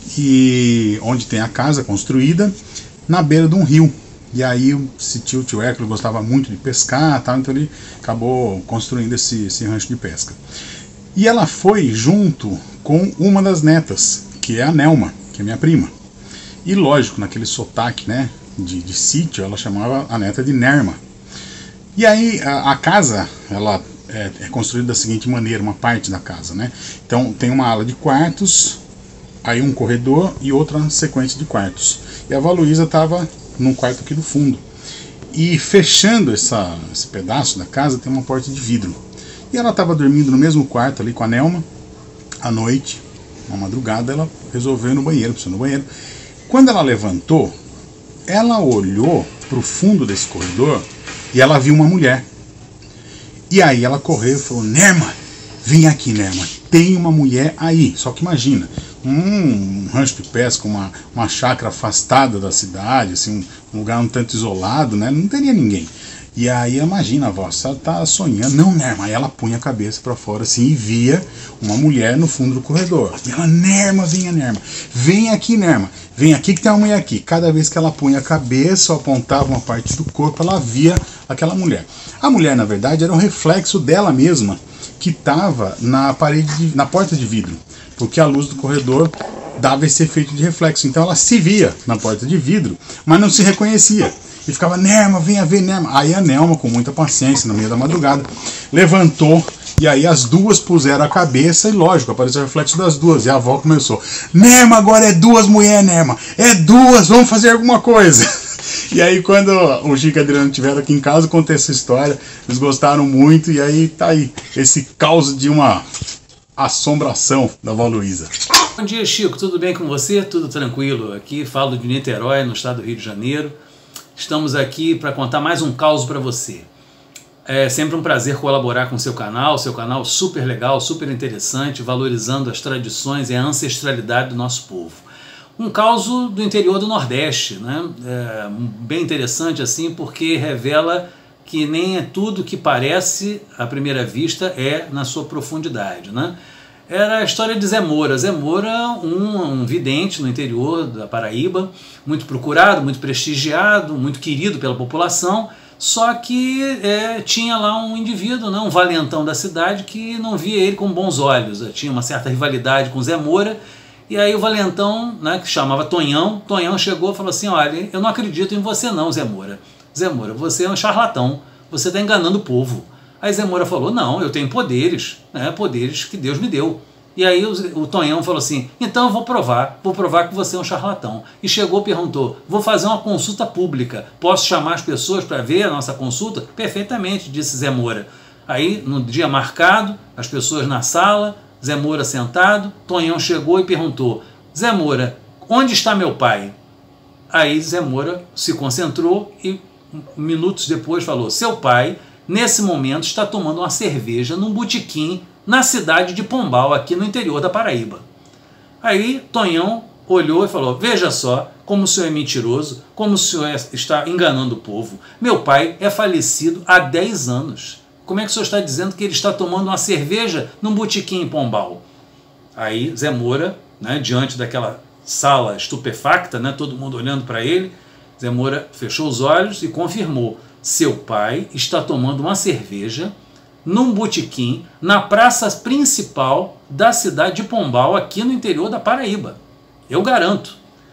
e onde tem a casa construída na beira de um rio. E aí esse tio, tio Hércules gostava muito de pescar, tal, então ele acabou construindo esse, esse rancho de pesca. E ela foi junto com uma das netas, que é a Nelma, que é minha prima. E lógico, naquele sotaque, né, de, de sítio, ela chamava a neta de Nerma. E aí a, a casa, ela é, é construída da seguinte maneira, uma parte da casa, né? Então tem uma ala de quartos, aí um corredor e outra sequência de quartos. E a avó Luísa estava num quarto aqui do fundo. E fechando essa, esse pedaço da casa tem uma porta de vidro. E ela estava dormindo no mesmo quarto ali com a Nelma, à noite, na madrugada, ela resolveu ir no banheiro, precisou ir no banheiro. Quando ela levantou, ela olhou para o fundo desse corredor e ela viu uma mulher. E aí ela correu e falou: Nerma, vem aqui, Nerma, tem uma mulher aí. Só que imagina, um rancho de pesca, uma, uma chácara afastada da cidade, assim, um lugar um tanto isolado, né? Não teria ninguém. E aí imagina, a avó, ela tá sonhando. Não, Nerma. Aí ela punha a cabeça para fora assim e via uma mulher no fundo do corredor. E ela: Nerma, venha, Nerma. Vem aqui, Nerma. Vem aqui que tem uma mulher aqui. Cada vez que ela punha a cabeça ou apontava uma parte do corpo, ela via aquela mulher. A mulher, na verdade, era um reflexo dela mesma, que estava na parede, de, na porta de vidro. Porque a luz do corredor dava esse efeito de reflexo. Então ela se via na porta de vidro, mas não se reconhecia. E ficava: Nerma, venha ver, Nerma. Aí a Nelma, com muita paciência, no meio da madrugada, levantou, e aí as duas puseram a cabeça, e lógico, apareceu o reflexo das duas. E a avó começou: Nerma, agora é duas mulheres, Nerma. É duas, vamos fazer alguma coisa. E aí quando o Chico e a Adriana estiveram aqui em casa, eu contei essa história, eles gostaram muito, e aí tá aí, esse caos de uma assombração da vó Luísa. Bom dia, Chico, tudo bem com você? Tudo tranquilo? Aqui falo de Niterói, no estado do Rio de Janeiro. Estamos aqui para contar mais um caos para você. É sempre um prazer colaborar com o seu canal, seu canal super legal, super interessante, valorizando as tradições e a ancestralidade do nosso povo. Um caos do interior do Nordeste, né? É bem interessante assim, porque revela que nem é tudo que parece à primeira vista é na sua profundidade, né? Era a história de Zé Moura. Zé Moura, um, um vidente no interior da Paraíba, muito procurado, muito prestigiado, muito querido pela população, só que é, tinha lá um indivíduo, né, um valentão da cidade, que não via ele com bons olhos. Tinha uma certa rivalidade com Zé Moura, e aí o valentão, né, que chamava Tonhão, Tonhão chegou e falou assim: olha, eu não acredito em você não, Zé Moura. Zé Moura, você é um charlatão, você está enganando o povo. Aí Zé Moura falou: não, eu tenho poderes, né, poderes que Deus me deu. E aí o, o Tonhão falou assim, então eu vou provar, vou provar que você é um charlatão. E chegou e perguntou, vou fazer uma consulta pública, posso chamar as pessoas para ver a nossa consulta? Perfeitamente, disse Zé Moura. Aí, no dia marcado, as pessoas na sala, Zé Moura sentado, Tonhão chegou e perguntou, Zé Moura, onde está meu pai? Aí Zé Moura se concentrou e minutos depois falou, seu pai, nesse momento, está tomando uma cerveja num botequim na cidade de Pombal, aqui no interior da Paraíba. Aí Tonhão olhou e falou, veja só como o senhor é mentiroso, como o senhor é, está enganando o povo. Meu pai é falecido há dez anos. Como é que o senhor está dizendo que ele está tomando uma cerveja num botequim em Pombal? Aí Zé Moura, né, diante daquela sala estupefacta, né, todo mundo olhando para ele, Zé Moura fechou os olhos e confirmou, seu pai está tomando uma cerveja num botequim na praça principal da cidade de Pombal, aqui no interior da Paraíba. Eu garanto.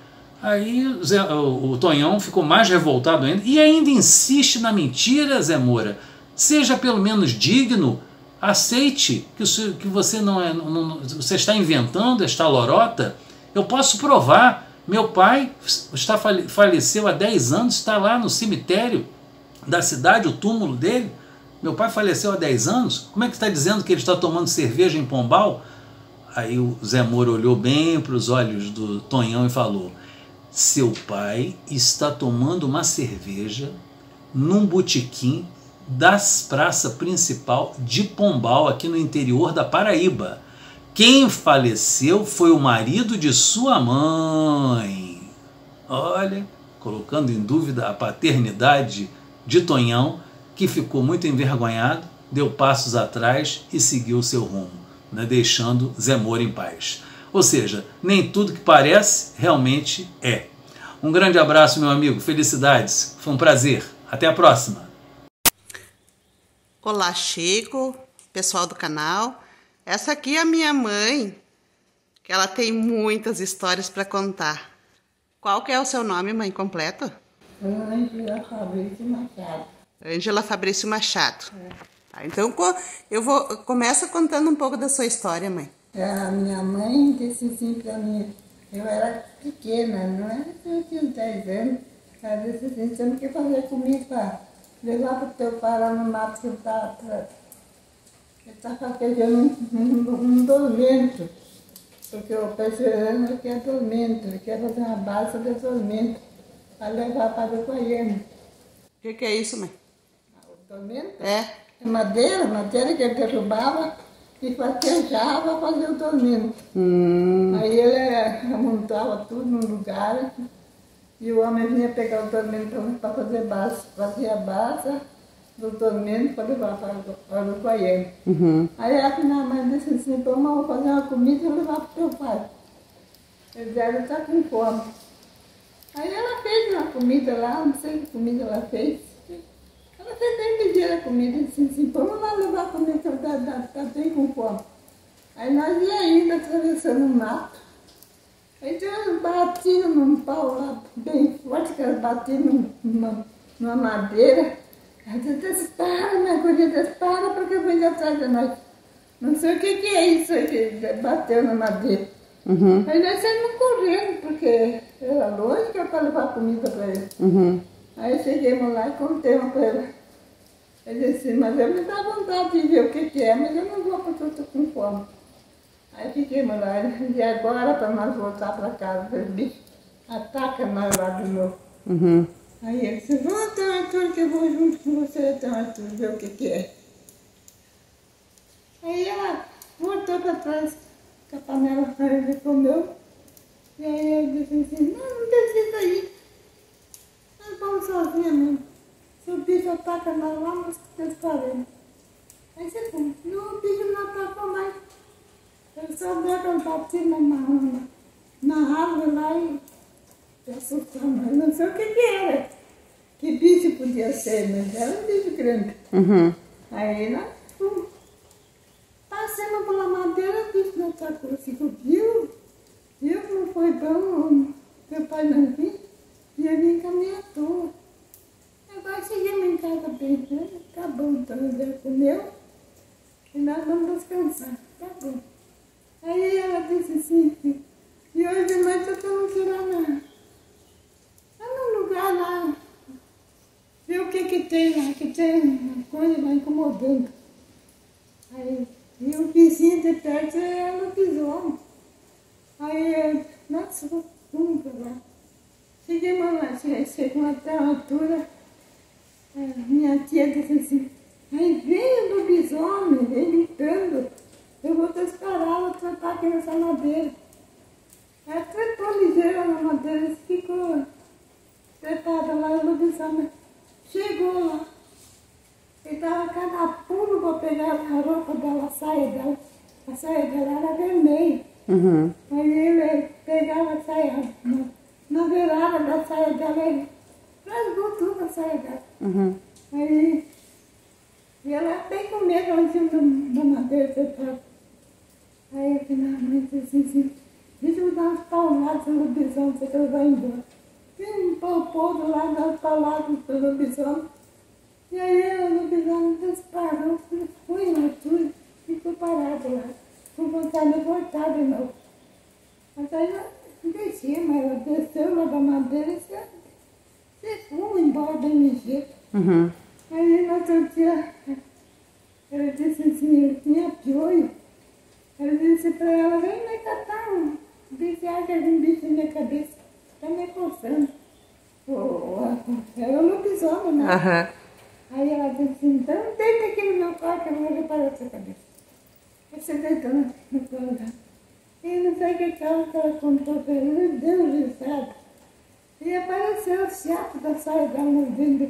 Aí o, Zé, o, o Tonhão ficou mais revoltado ainda e ainda insiste na mentira, Zé Moura. Seja pelo menos digno, aceite que, o, que você não é, não, não, você está inventando esta lorota. Eu posso provar. Meu pai está, faleceu há dez anos, está lá no cemitério da cidade, o túmulo dele. Meu pai faleceu há dez anos? Como é que está dizendo que ele está tomando cerveja em Pombal? Aí o Zé Moura olhou bem para os olhos do Tonhão e falou, seu pai está tomando uma cerveja num botequim da praça principal de Pombal, aqui no interior da Paraíba. Quem faleceu foi o marido de sua mãe. Olha, colocando em dúvida a paternidade de Tonhão, que ficou muito envergonhado, deu passos atrás e seguiu seu rumo, né, deixando Zé Moura em paz. Ou seja, nem tudo que parece realmente é. Um grande abraço, meu amigo, felicidades, foi um prazer, até a próxima. Olá, Chico, pessoal do canal. Essa aqui é a minha mãe, que ela tem muitas histórias para contar. Qual que é o seu nome, mãe, completo? Ângela Fabrício Machado. Ângela Fabrício Machado. É. Tá, então eu vou começa contando um pouco da sua história, mãe. A minha mãe disse assim para mim, eu era pequena, não era? Eu tinha dez anos. Ela disse assim, você não quer fazer comida para levar para o teu pai lá no mato que está ele está faquejando um, um, um dormento. Porque o perseverando ele quer dormento, ele quer fazer uma base de dormento para levar para o Guaiana. O que, que é isso, mãe? O dormento? É. É madeira, madeira que ele derrubava e facejava para fazer o dormento. Hum. Aí ele montava tudo no lugar e o homem vinha pegar o dormento para fazer base, fazia a base do dormento para levar para o Uruguaiana. Uhum. Aí a minha mãe disse assim, vamos fazer uma comida e levar para o teu pai. Ele deve estar com fome. Aí ela fez uma comida lá, não sei que comida ela fez. Ela fez bem pedir a comida, disse assim, vamos lá levar a comida que ela está tá, tá bem com fome. Aí nós ia ainda atravessando o mato. Aí elas batiam num pau lá bem forte, que elas batiam numa, numa madeira. Ela disse, dispara, minha guria, dispara, porque vem atrás de nós. Não sei o que, que é isso aí que bateu na madeira. Uhum. Aí nós saímos correndo, porque era longe que era para levar comida para ele. Uhum. Aí chegamos lá e contemos para ele. Ele disse, mas eu me dá vontade de ver o que, que é, mas eu não vou porque eu estou com fome. Aí fiquemos lá, e agora para nós voltar para casa, o bicho ataca nós lá de novo. Uhum. Aí ele disse, vamos, então, Arthur, que eu vou junto com você, então, Arthur, ver o que, que é. Aí ela voltou para trás, com a panela para ele comeu. E aí ele disse assim, não, não precisa ir. Nós vamos sozinhos mesmo. Se o bicho ataca nós lá, nós disparamos. Aí você falou, não, o bicho não ataca mais. Ele só deu aquele batido na, na, na árvore lá e assustou, mas não sei o que, que era. Que bicho podia ser, mas era um bicho grande. Uhum. Aí nós fomos. Passamos pela madeira, o bicho não atacou. Ficou, viu? Viu que não foi bom? Meu pai não vinha. E eu vim caminhar à toa. Agora chegamos em casa bem, né? Tá bom, então ele comeu. E nós vamos descansar. Tá bom. Aí ela disse assim, e hoje de noite eu tô tirar na, no lugar lá, ver o que que tem lá, que tem uma coisa lá incomodando. Aí, e o vizinho de perto é lobisomem. Aí, nossa, vamos pra lá. Cheguei lá, chegou até a altura, a minha tia disse assim, aí veio o lobisomem, veio gritando, eu vou disparar, vou tratar aqui nessa madeira. Ela trepou ligeiro na madeira e ficou trepada lá, o lobisomem chegou lá. Ele estava cada pulo para pegar a roupa dela, a saia dela. A saia dela era vermelha. Uhum. Aí ele pegava a saia, na, na virada da saia dela, ele rasgou tudo a saia dela. Uhum. Aí e ela bem com medo lá em cima da madeira trepada. Aí eu finalmente disse assim, deixa eu dar umas pauladas no lobisomem, você que ele vai embora. Tem um pau podre lá, dá umas pauladas no lobisomem. E aí o lobisomem disparou, foi na altura e ficou parado lá, com vontade de voltar de novo. Mas aí eu desci, mas ela desceu lá da madeira e se, se foi embora da minha jeito. Uhum. Aí no outro dia, ela disse assim, eu tinha piolho. Ela disse pra ela, vem me catar um bicho, que um bicho na minha cabeça, tá me coçando. Era o lobisomem, né? Uhum. Aí ela disse assim, então deita aqui no meu quarto que eu vou reparar a sua cabeça. Aí você deitou no, no colo dela. E não sei o que que ela contou pra ele, deu risada. E apareceu o chato da saia dela nos dentes.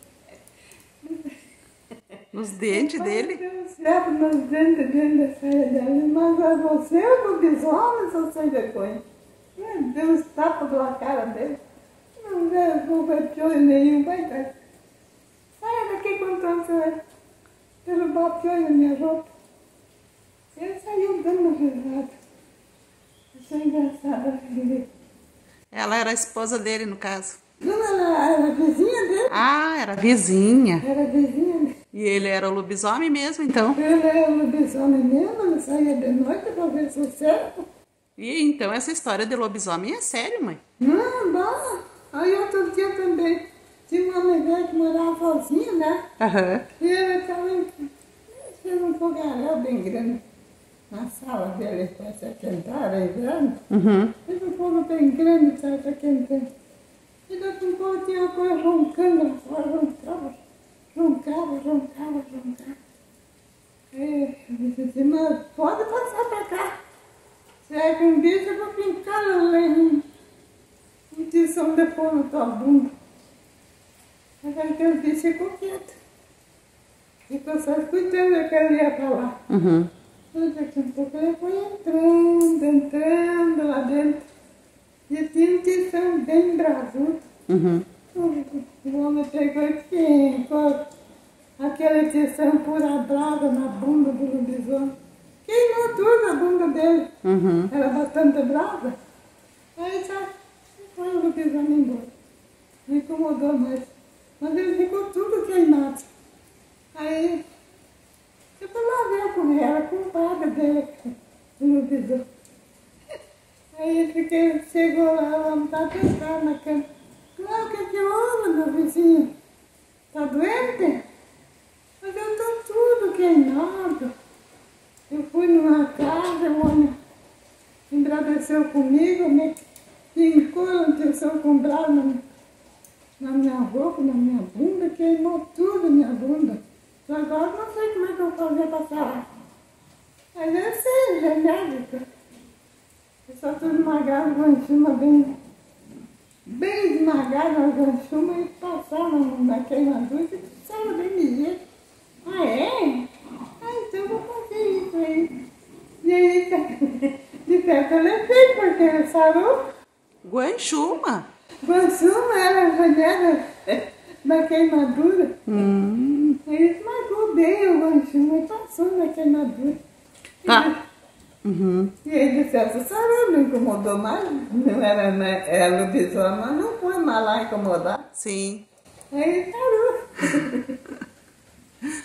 Nos dentes dele? Apareceu o chato nos dentes dentro da saia dela. Mas é você o lobisomem, seu sem vergonha? Meu Deus, tapa pela cara dele. Não veio piolho nenhum, vai dar. Sai daqui quando você vai derrubar piolho na minha roupa. Ele saiu dando uma risada. Isso é engraçado. Ela era a esposa dele, no caso. Não, ela era vizinha dele. Ah, era vizinha. Era vizinha dele. E ele era o lobisomem mesmo, então? Ele era o lobisomem mesmo, ele saía de noite para ver se certo. E então essa história de lobisomem é sério, mãe? Não, bom. Aí outro dia também tinha uma mulher que morava sozinha, né? Aham. E ele também fez um fogaréu bem grande na sala dele para se aquentar, é inverno. Uhum. Fez um fogo bem grande para se aquentar. E daqui um pouco tinha uma coisa roncando lá fora, roncava, roncava, roncava, roncava. Aí eu disse assim, mas pode passar para cá. Se é que um bicho eu vou pintar um, um tição de pôr na tua bunda. Mas aí que o bicho ficou quieto. Ficou só escutando que ele ia para lá. Uhum. Daqui um pouco ele foi entrando, entrando lá dentro. E tinha um tição bem brazudo. Uhum. O homem pegou e ficou aquele tição pura brava na bunda do lobisomem. Queimou tudo a bunda dele. Uhum. Era bastante brava. Aí já foi o lobisomem embora. Não incomodou mais. Mas ele ficou tudo queimado. Aí eu fui lá ver com ela, com o padre dele, o lobisomem. Aí ele fiquei, chegou lá, ela tá deitado na cama. Não, o que que houve, meu vizinho? Tá doente? Mas eu tô tudo queimado. Eu fui numa casa, o homem embraveceu comigo, me pincou, lançou com bravo na, na minha roupa, na minha bunda, queimou tudo minha bunda. Então agora não sei como é que eu vou fazer para sarar. Mas eu sei, já é médica. Eu só estou esmagada, ganchuma bem, bem esmagada na ganchuma e passava na queimadura e precisava bem de jeito. Ah, é? Ah, então eu vou fazer isso aí. E aí, de perto ele é feio, porque ele sarou. Guanchuma? Guanchuma era a janela da queimadura. Hum. Ele esmagou bem o guanchuma e passou na queimadura. Ah. Uhum. E ele disse, essa sarou, não incomodou mais. Não era, né? Era lobisomem, mas não foi mais lá incomodar. Sim. Aí sarou.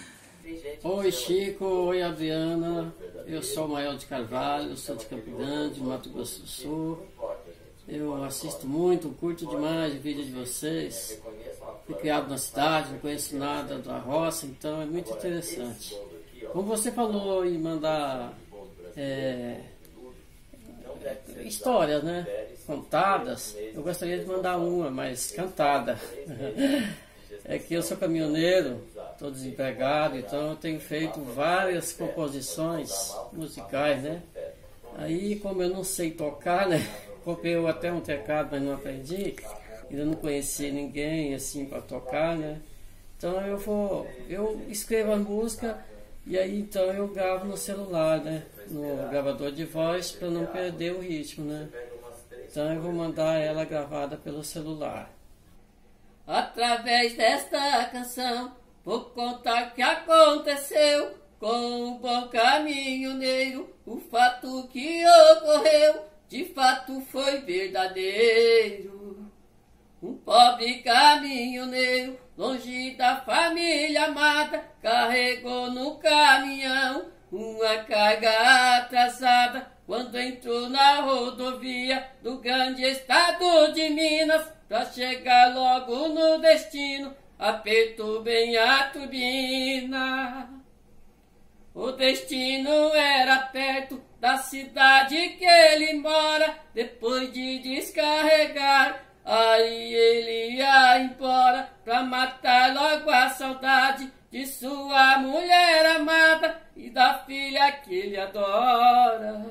Oi Chico, oi Adriana, eu sou o Mael de Carvalho, sou de Campo Grande, Mato Grosso do Sul. Eu assisto muito, curto demais o vídeo de vocês. Fui criado na cidade, não conheço nada da roça, então é muito interessante. Como você falou em mandar é, histórias, né, contadas, eu gostaria de mandar uma, mas cantada. É que eu sou caminhoneiro, estou desempregado, então eu tenho feito várias composições musicais, né? Aí, como eu não sei tocar, né? Comprei até um teclado, mas não aprendi. Ainda não conheci ninguém assim para tocar, né? Então eu vou, eu escrevo a música e aí então eu gravo no celular, né? No gravador de voz para não perder o ritmo, né? Então eu vou mandar ela gravada pelo celular. Através desta canção vou contar o que aconteceu com o bom caminhoneiro. O fato que ocorreu de fato foi verdadeiro. Um pobre caminhoneiro, longe da família amada, carregou no caminhão uma carga atrasada. Quando entrou na rodovia do grande estado de Minas, pra chegar logo no destino, apertou bem a turbina. O destino era perto da cidade que ele mora. Depois de descarregar, aí ele ia embora, pra matar logo a saudade de sua mulher amada e da filha que ele adora.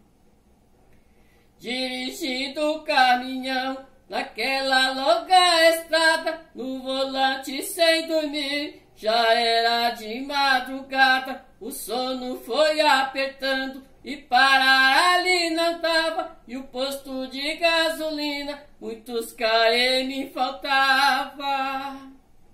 Dirigindo o caminhão naquela longa estrada, no volante sem dormir, já era de madrugada. O sono foi apertando e parar ali não dava, e o posto de gasolina muitos quilômetros faltava.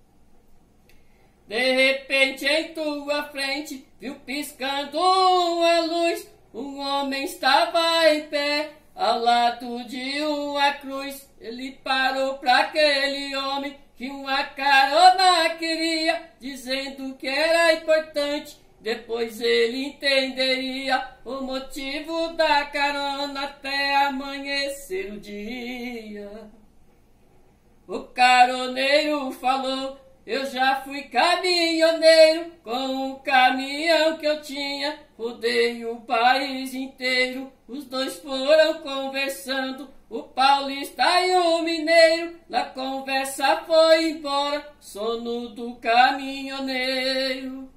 De repente em tua frente viu piscando uma luz, um homem estava em pé ao lado de uma cruz. Ele parou para aquele homem que uma carona queria, dizendo que era importante, depois ele entenderia o motivo da carona até amanhecer o dia. O caroneiro falou: eu já fui caminhoneiro, com o caminhão que eu tinha, rodei o país inteiro. Os dois foram conversando, o paulista e o mineiro. Na conversa foi embora, sono do caminhoneiro.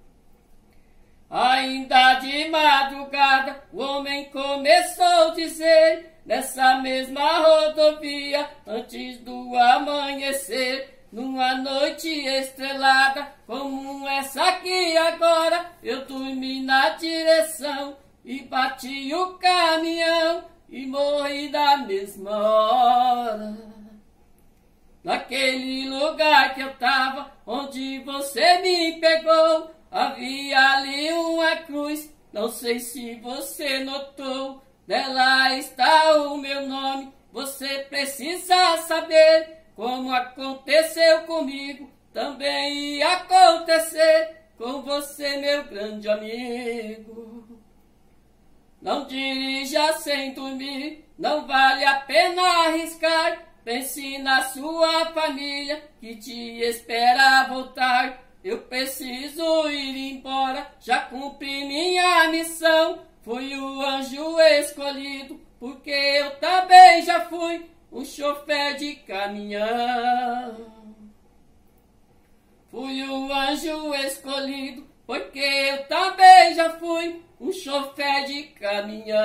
Ainda de madrugada, o homem começou a dizer, nessa mesma rodovia, antes do amanhecer, numa noite estrelada, como essa aqui agora, eu dormi na direção e bati o caminhão e morri na mesma hora. Naquele lugar que eu tava, onde você me pegou, havia ali uma cruz, não sei se você notou, nela está o meu nome. Você precisa saber, como aconteceu comigo, também ia acontecer com você, meu grande amigo. Não dirija sem dormir, não vale a pena arriscar. Pense na sua família que te espera voltar. Eu preciso ir embora, já cumpri minha missão. Fui o anjo escolhido, porque eu também já fui um chofer de caminhão. Fui o anjo escolhido, porque eu também já fui um chofer de caminhão.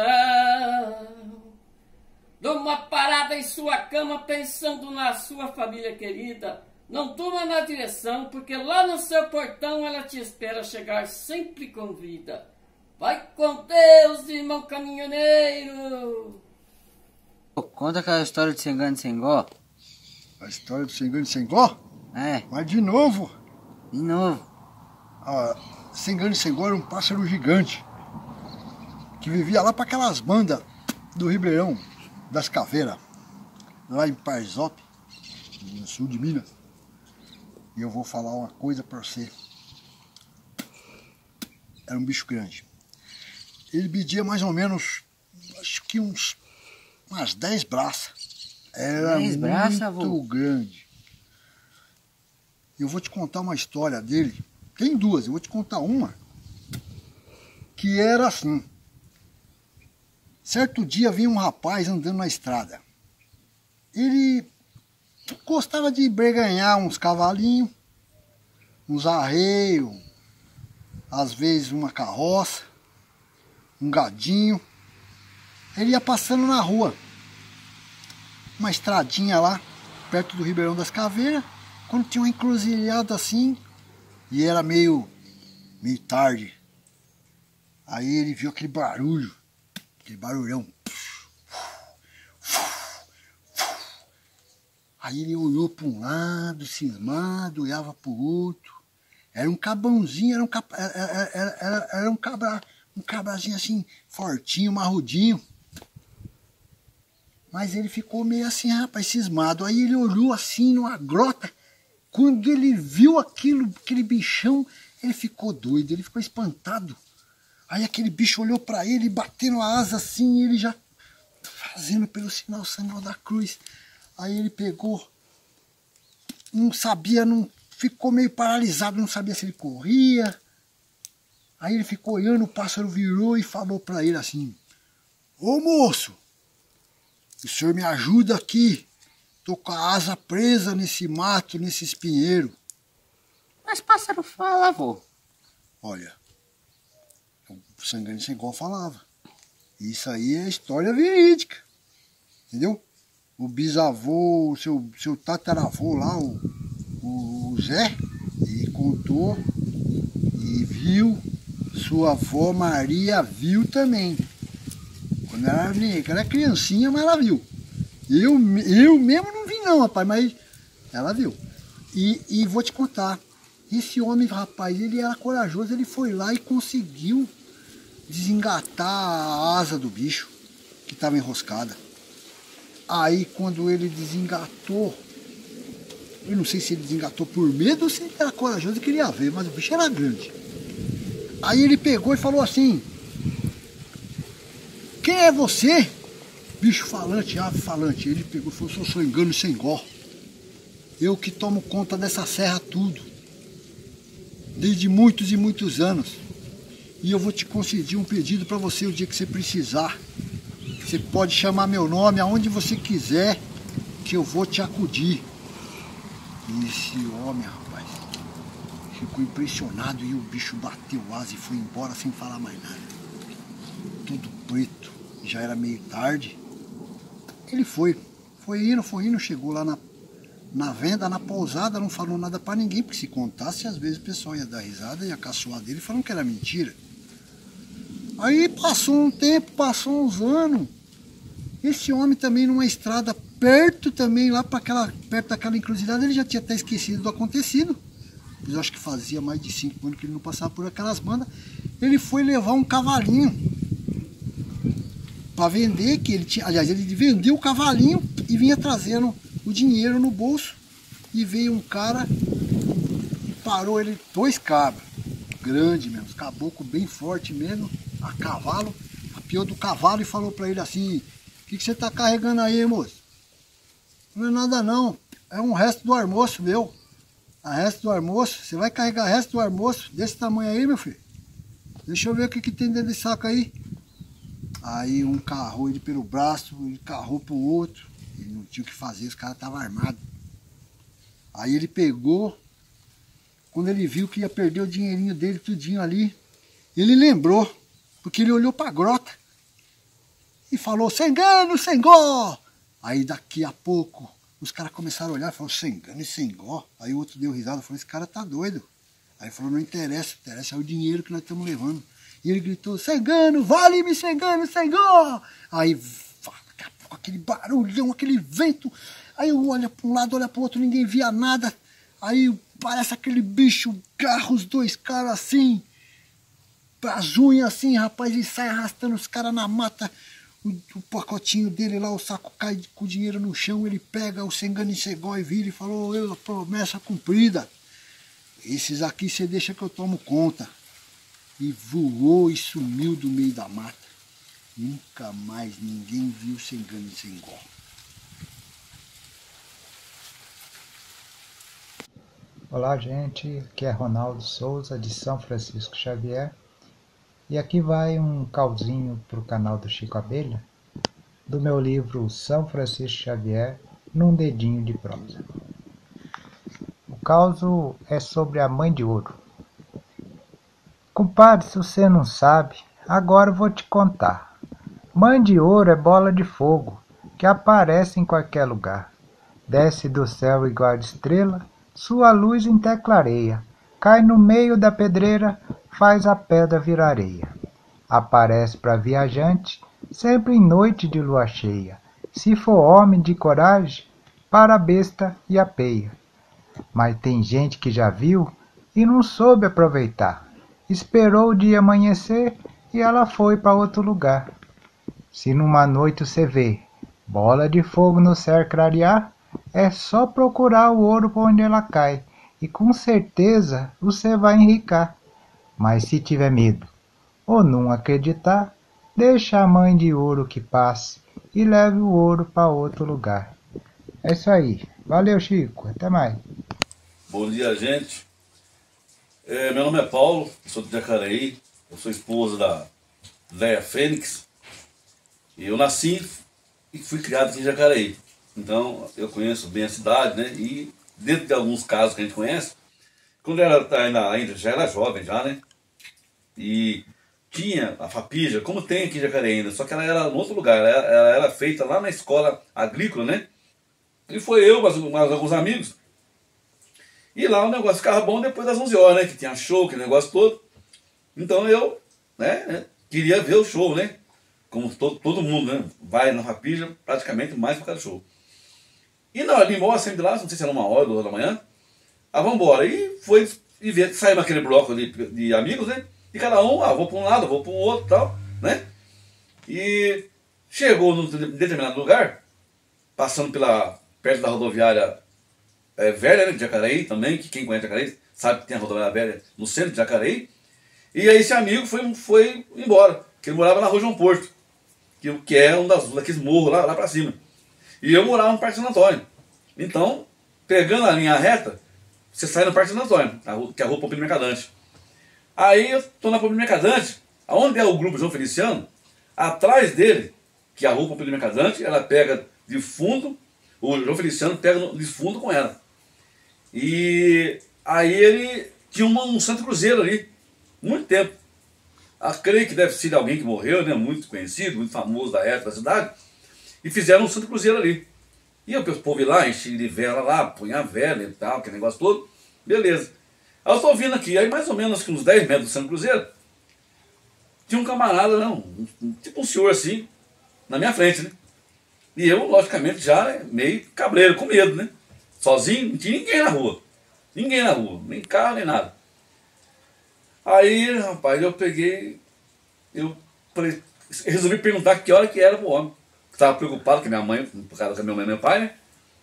Dou uma parada em sua cama pensando na sua família querida. Não durma na direção, porque lá no seu portão ela te espera chegar sempre com vida. Vai com Deus, irmão caminhoneiro! Conta aquela história de Sengano e Sengó. A história do Sengano e Sengó? É. Mas de novo. De novo. Ah, Sengano e Sengó era um pássaro gigante que vivia lá para aquelas bandas do Ribeirão das Caveiras, lá em Parzop, no sul de Minas. E eu vou falar uma coisa para você. era um bicho grande. Ele media mais ou menos, acho que uns, umas dez braças. Era dez braças, muito avô? grande. Eu vou te contar uma história dele. Tem duas, eu vou te contar uma. Que era assim. Certo dia vinha um rapaz andando na estrada. Ele gostava de breganhar uns cavalinhos, uns arreios, às vezes uma carroça, um gadinho. Ele ia passando na rua, uma estradinha lá, perto do Ribeirão das Caveiras, quando tinha uma encruzilhada assim, e era meio, meio tarde. Aí ele viu aquele barulho, aquele barulhão. Aí ele olhou para um lado, cismado, olhava para o outro. Era um cabãozinho, era um, cap... era, era, era, era um, cabra... um cabrazinho assim, fortinho, marrudinho. Mas ele ficou meio assim, rapaz, cismado. Aí ele olhou assim numa grota. Quando ele viu aquilo, aquele bichão, ele ficou doido, ele ficou espantado. Aí aquele bicho olhou para ele, batendo a asa assim, ele já fazendo pelo sinal, sinal da cruz. Aí ele pegou, não sabia, não, ficou meio paralisado, não sabia se ele corria. Aí ele ficou olhando, o pássaro virou e falou para ele assim: ô moço, o senhor me ajuda aqui, tô com a asa presa nesse mato, nesse espinheiro. Mas pássaro fala, avô. Olha, o Sangane Sem Gó falava. Isso aí é história verídica, entendeu? O bisavô, o seu, seu tataravô lá, o, o Zé, ele contou e viu, sua avó Maria viu também. Quando ela era, ela era criancinha, mas ela viu. Eu, eu mesmo não vi não, rapaz, mas ela viu. E, e vou te contar, esse homem, rapaz, ele era corajoso, ele foi lá e conseguiu desengatar a asa do bicho que estava enroscada. Aí quando ele desengatou, eu não sei se ele desengatou por medo ou se ele era corajoso e queria ver, mas o bicho era grande. Aí ele pegou e falou assim: quem é você? Bicho falante, ave falante. Ele pegou e falou: sou Sangane Sem Gó. Eu que tomo conta dessa serra tudo, desde muitos e muitos anos. E eu vou te conceder um pedido para você o dia que você precisar. Você pode chamar meu nome aonde você quiser, que eu vou te acudir. E esse homem, rapaz, ficou impressionado e o bicho bateu asa e foi embora sem falar mais nada. Tudo preto, já era meio tarde. Ele foi, foi indo, foi indo, chegou lá na, na venda, na pousada, não falou nada pra ninguém, porque se contasse, às vezes o pessoal ia dar risada e ia caçoar dele falando que era mentira. Aí passou um tempo, passou uns anos, esse homem também numa estrada perto também, lá para aquela, perto daquela encruzilhada, ele já tinha até esquecido do acontecido. Eu acho que fazia mais de cinco anos que ele não passava por aquelas bandas. Ele foi levar um cavalinho para vender, que ele tinha, aliás, ele vendeu o cavalinho e vinha trazendo o dinheiro no bolso. E veio um cara e parou ele, dois cabras, grande mesmo, caboclo bem forte mesmo, a cavalo, apiou do cavalo e falou para ele assim: o que, que você tá carregando aí, moço? Não é nada não, é um resto do almoço meu. A resto do almoço, você vai carregar o resto do almoço desse tamanho aí, meu filho? Deixa eu ver o que, que tem dentro desse saco aí. Aí um carrou ele pelo braço, ele carrou pro outro. Ele não tinha o que fazer, os caras estavam armados. Aí ele pegou, quando ele viu que ia perder o dinheirinho dele tudinho ali, ele lembrou, porque ele olhou pra grota e falou: Sangane Sem Gó! Aí daqui a pouco os caras começaram a olhar e falaram: Sangane Sem Gó? Aí o outro deu risada e falou: esse cara tá doido. Aí falou: não interessa, interessa é o dinheiro que nós estamos levando. E ele gritou: Sangano, vale-me Sangane Sem Gó! Aí daqui a pouco aquele barulhão, aquele vento. Aí eu olho para um lado, olho para o outro, ninguém via nada. Aí parece aquele bicho, garra os dois caras assim, as unhas assim, rapaz, e sai arrastando os caras na mata. O, o pacotinho dele lá, o saco cai com o dinheiro no chão, ele pega o Sangane Sem Gó e vira e falou: eu, promessa cumprida. Esses aqui você deixa que eu tomo conta. e voou e sumiu do meio da mata. Nunca mais ninguém viu sem gana e sem gó. Olá, gente, aqui é Ronaldo Souza, de São Francisco Xavier, e aqui vai um causinho para o canal do Chico Abelha, do meu livro São Francisco Xavier, num dedinho de prosa. O causo é sobre a Mãe de Ouro. Compadre, se você não sabe, agora eu vou te contar. Mãe de Ouro é bola de fogo, que aparece em qualquer lugar. Desce do céu igual de estrela, sua luz em té clareia, cai no meio da pedreira, faz a pedra virar areia. Aparece para viajante, sempre em noite de lua cheia. Se for homem de coragem, para a besta e a peia. Mas tem gente que já viu e não soube aproveitar. Esperou o dia amanhecer e ela foi para outro lugar. Se numa noite você vê bola de fogo no céu clarear, é só procurar o ouro por onde ela cai, e com certeza você vai enricar. Mas se tiver medo ou não acreditar, deixa a Mãe de Ouro que passe e leve o ouro para outro lugar. É isso aí. Valeu, Chico. Até mais. Bom dia, gente. É, meu nome é Paulo, sou de Jacareí, eu sou esposo da Léa Fênix, e eu nasci e fui criado aqui em Jacareí. Então eu conheço bem a cidade, né? E dentro de alguns casos que a gente conhece, quando ela ainda, ainda já era jovem já, né? E tinha a Fapija, como tem aqui em Jacareí ainda, só que ela era em outro lugar, ela, ela era feita lá na escola agrícola, né? E foi eu, mais, mais alguns amigos. E lá o negócio ficava bom depois das onze horas, né? Que tinha show, aquele negócio todo. Então eu, né, queria ver o show, né? Como todo, todo mundo, né? Vai na Fapija praticamente mais por causa do show. E na hora de ir embora, sempre lá, não sei se era uma hora, duas horas da manhã. Ah, vamos embora. E foi, e ver, saiu naquele bloco de, de amigos, né? E cada um, ah, vou para um lado, vou para um outro e tal, né? E chegou num determinado lugar, passando pela, perto da rodoviária é, velha, né, de Jacareí também, que quem conhece Jacareí sabe que tem a rodoviária velha no centro de Jacareí. E aí esse amigo foi, foi embora, que ele morava na Rua João Porto, que, que é um das, daqueles morros lá, lá para cima. E eu morava no Parque Santo Antônio. Então, pegando a linha reta, você sai no Parque Santo Antônio, a rua, que é a Rua Pompilho Mercadante. Aí eu tô na Pompilho Mercadante, onde é o grupo João Feliciano, atrás dele, que é a Rua Pompilho Mercadante, ela pega de fundo, o João Feliciano pega de fundo com ela. E aí ele tinha uma, um Santo Cruzeiro ali, muito tempo. Eu creio que deve ser alguém que morreu, né, muito conhecido, muito famoso da época da cidade, e fizeram um Santo Cruzeiro ali. E o povo ia lá, enchia de vela lá, punha a vela e tal, aquele negócio todo, beleza. Aí eu estou vindo aqui, aí mais ou menos uns dez metros do Santo Cruzeiro, tinha um camarada, não, um, um, tipo um senhor assim, na minha frente, né? E eu, logicamente, já meio cabreiro, com medo, né? Sozinho, não tinha ninguém na rua. Ninguém na rua, nem carro, nem nada. Aí, rapaz, eu peguei, eu falei, resolvi perguntar que hora que era pro homem. Estava preocupado com a minha mãe, por causa da minha mãe e meu pai, né?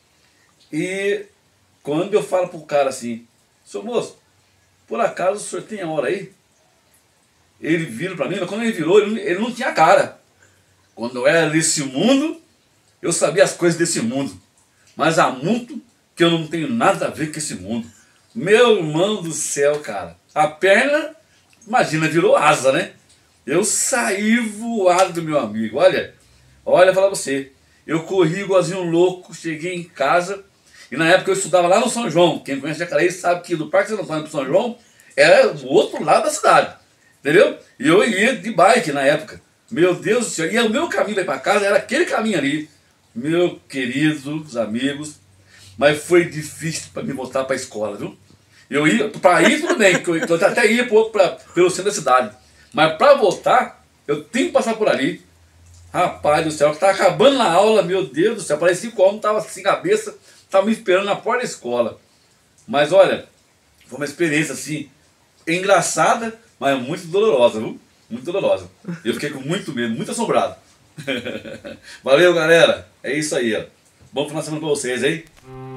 E quando eu falo pro cara assim, seu moço, por acaso o senhor tem a hora aí? Ele vira pra mim, mas quando ele virou, ele, ele não tinha cara. Quando eu era desse mundo, eu sabia as coisas desse mundo. Mas há muito que eu não tenho nada a ver com esse mundo. Meu irmão do céu, cara. A perna, imagina, virou asa, né? Eu saí voado do meu amigo. Olha, olha, falar pra você. Eu corri igualzinho um louco, cheguei em casa. E na época eu estudava lá no São João. Quem conhece Jacareí sabe que do Parque Santo Antônio pro São João era o outro lado da cidade. Entendeu? E eu ia de bike na época. Meu Deus do céu. E o meu caminho para ir para casa era aquele caminho ali. Meu queridos amigos. Mas foi difícil para me voltar para a escola, viu? Eu ia, para ir tudo bem, eu, eu até ia pra, pra, pelo centro da cidade. Mas para voltar, eu tenho que passar por ali. Rapaz do céu, que estava acabando na aula, meu Deus do céu. Parecia que o homem estava sem cabeça, estava me esperando na porta da escola. Mas olha, foi uma experiência assim, engraçada, mas muito dolorosa, viu? Muito dolorosa. Eu fiquei com muito medo, muito assombrado. Valeu, galera. É isso aí, ó. Bom final de semana pra vocês, hein?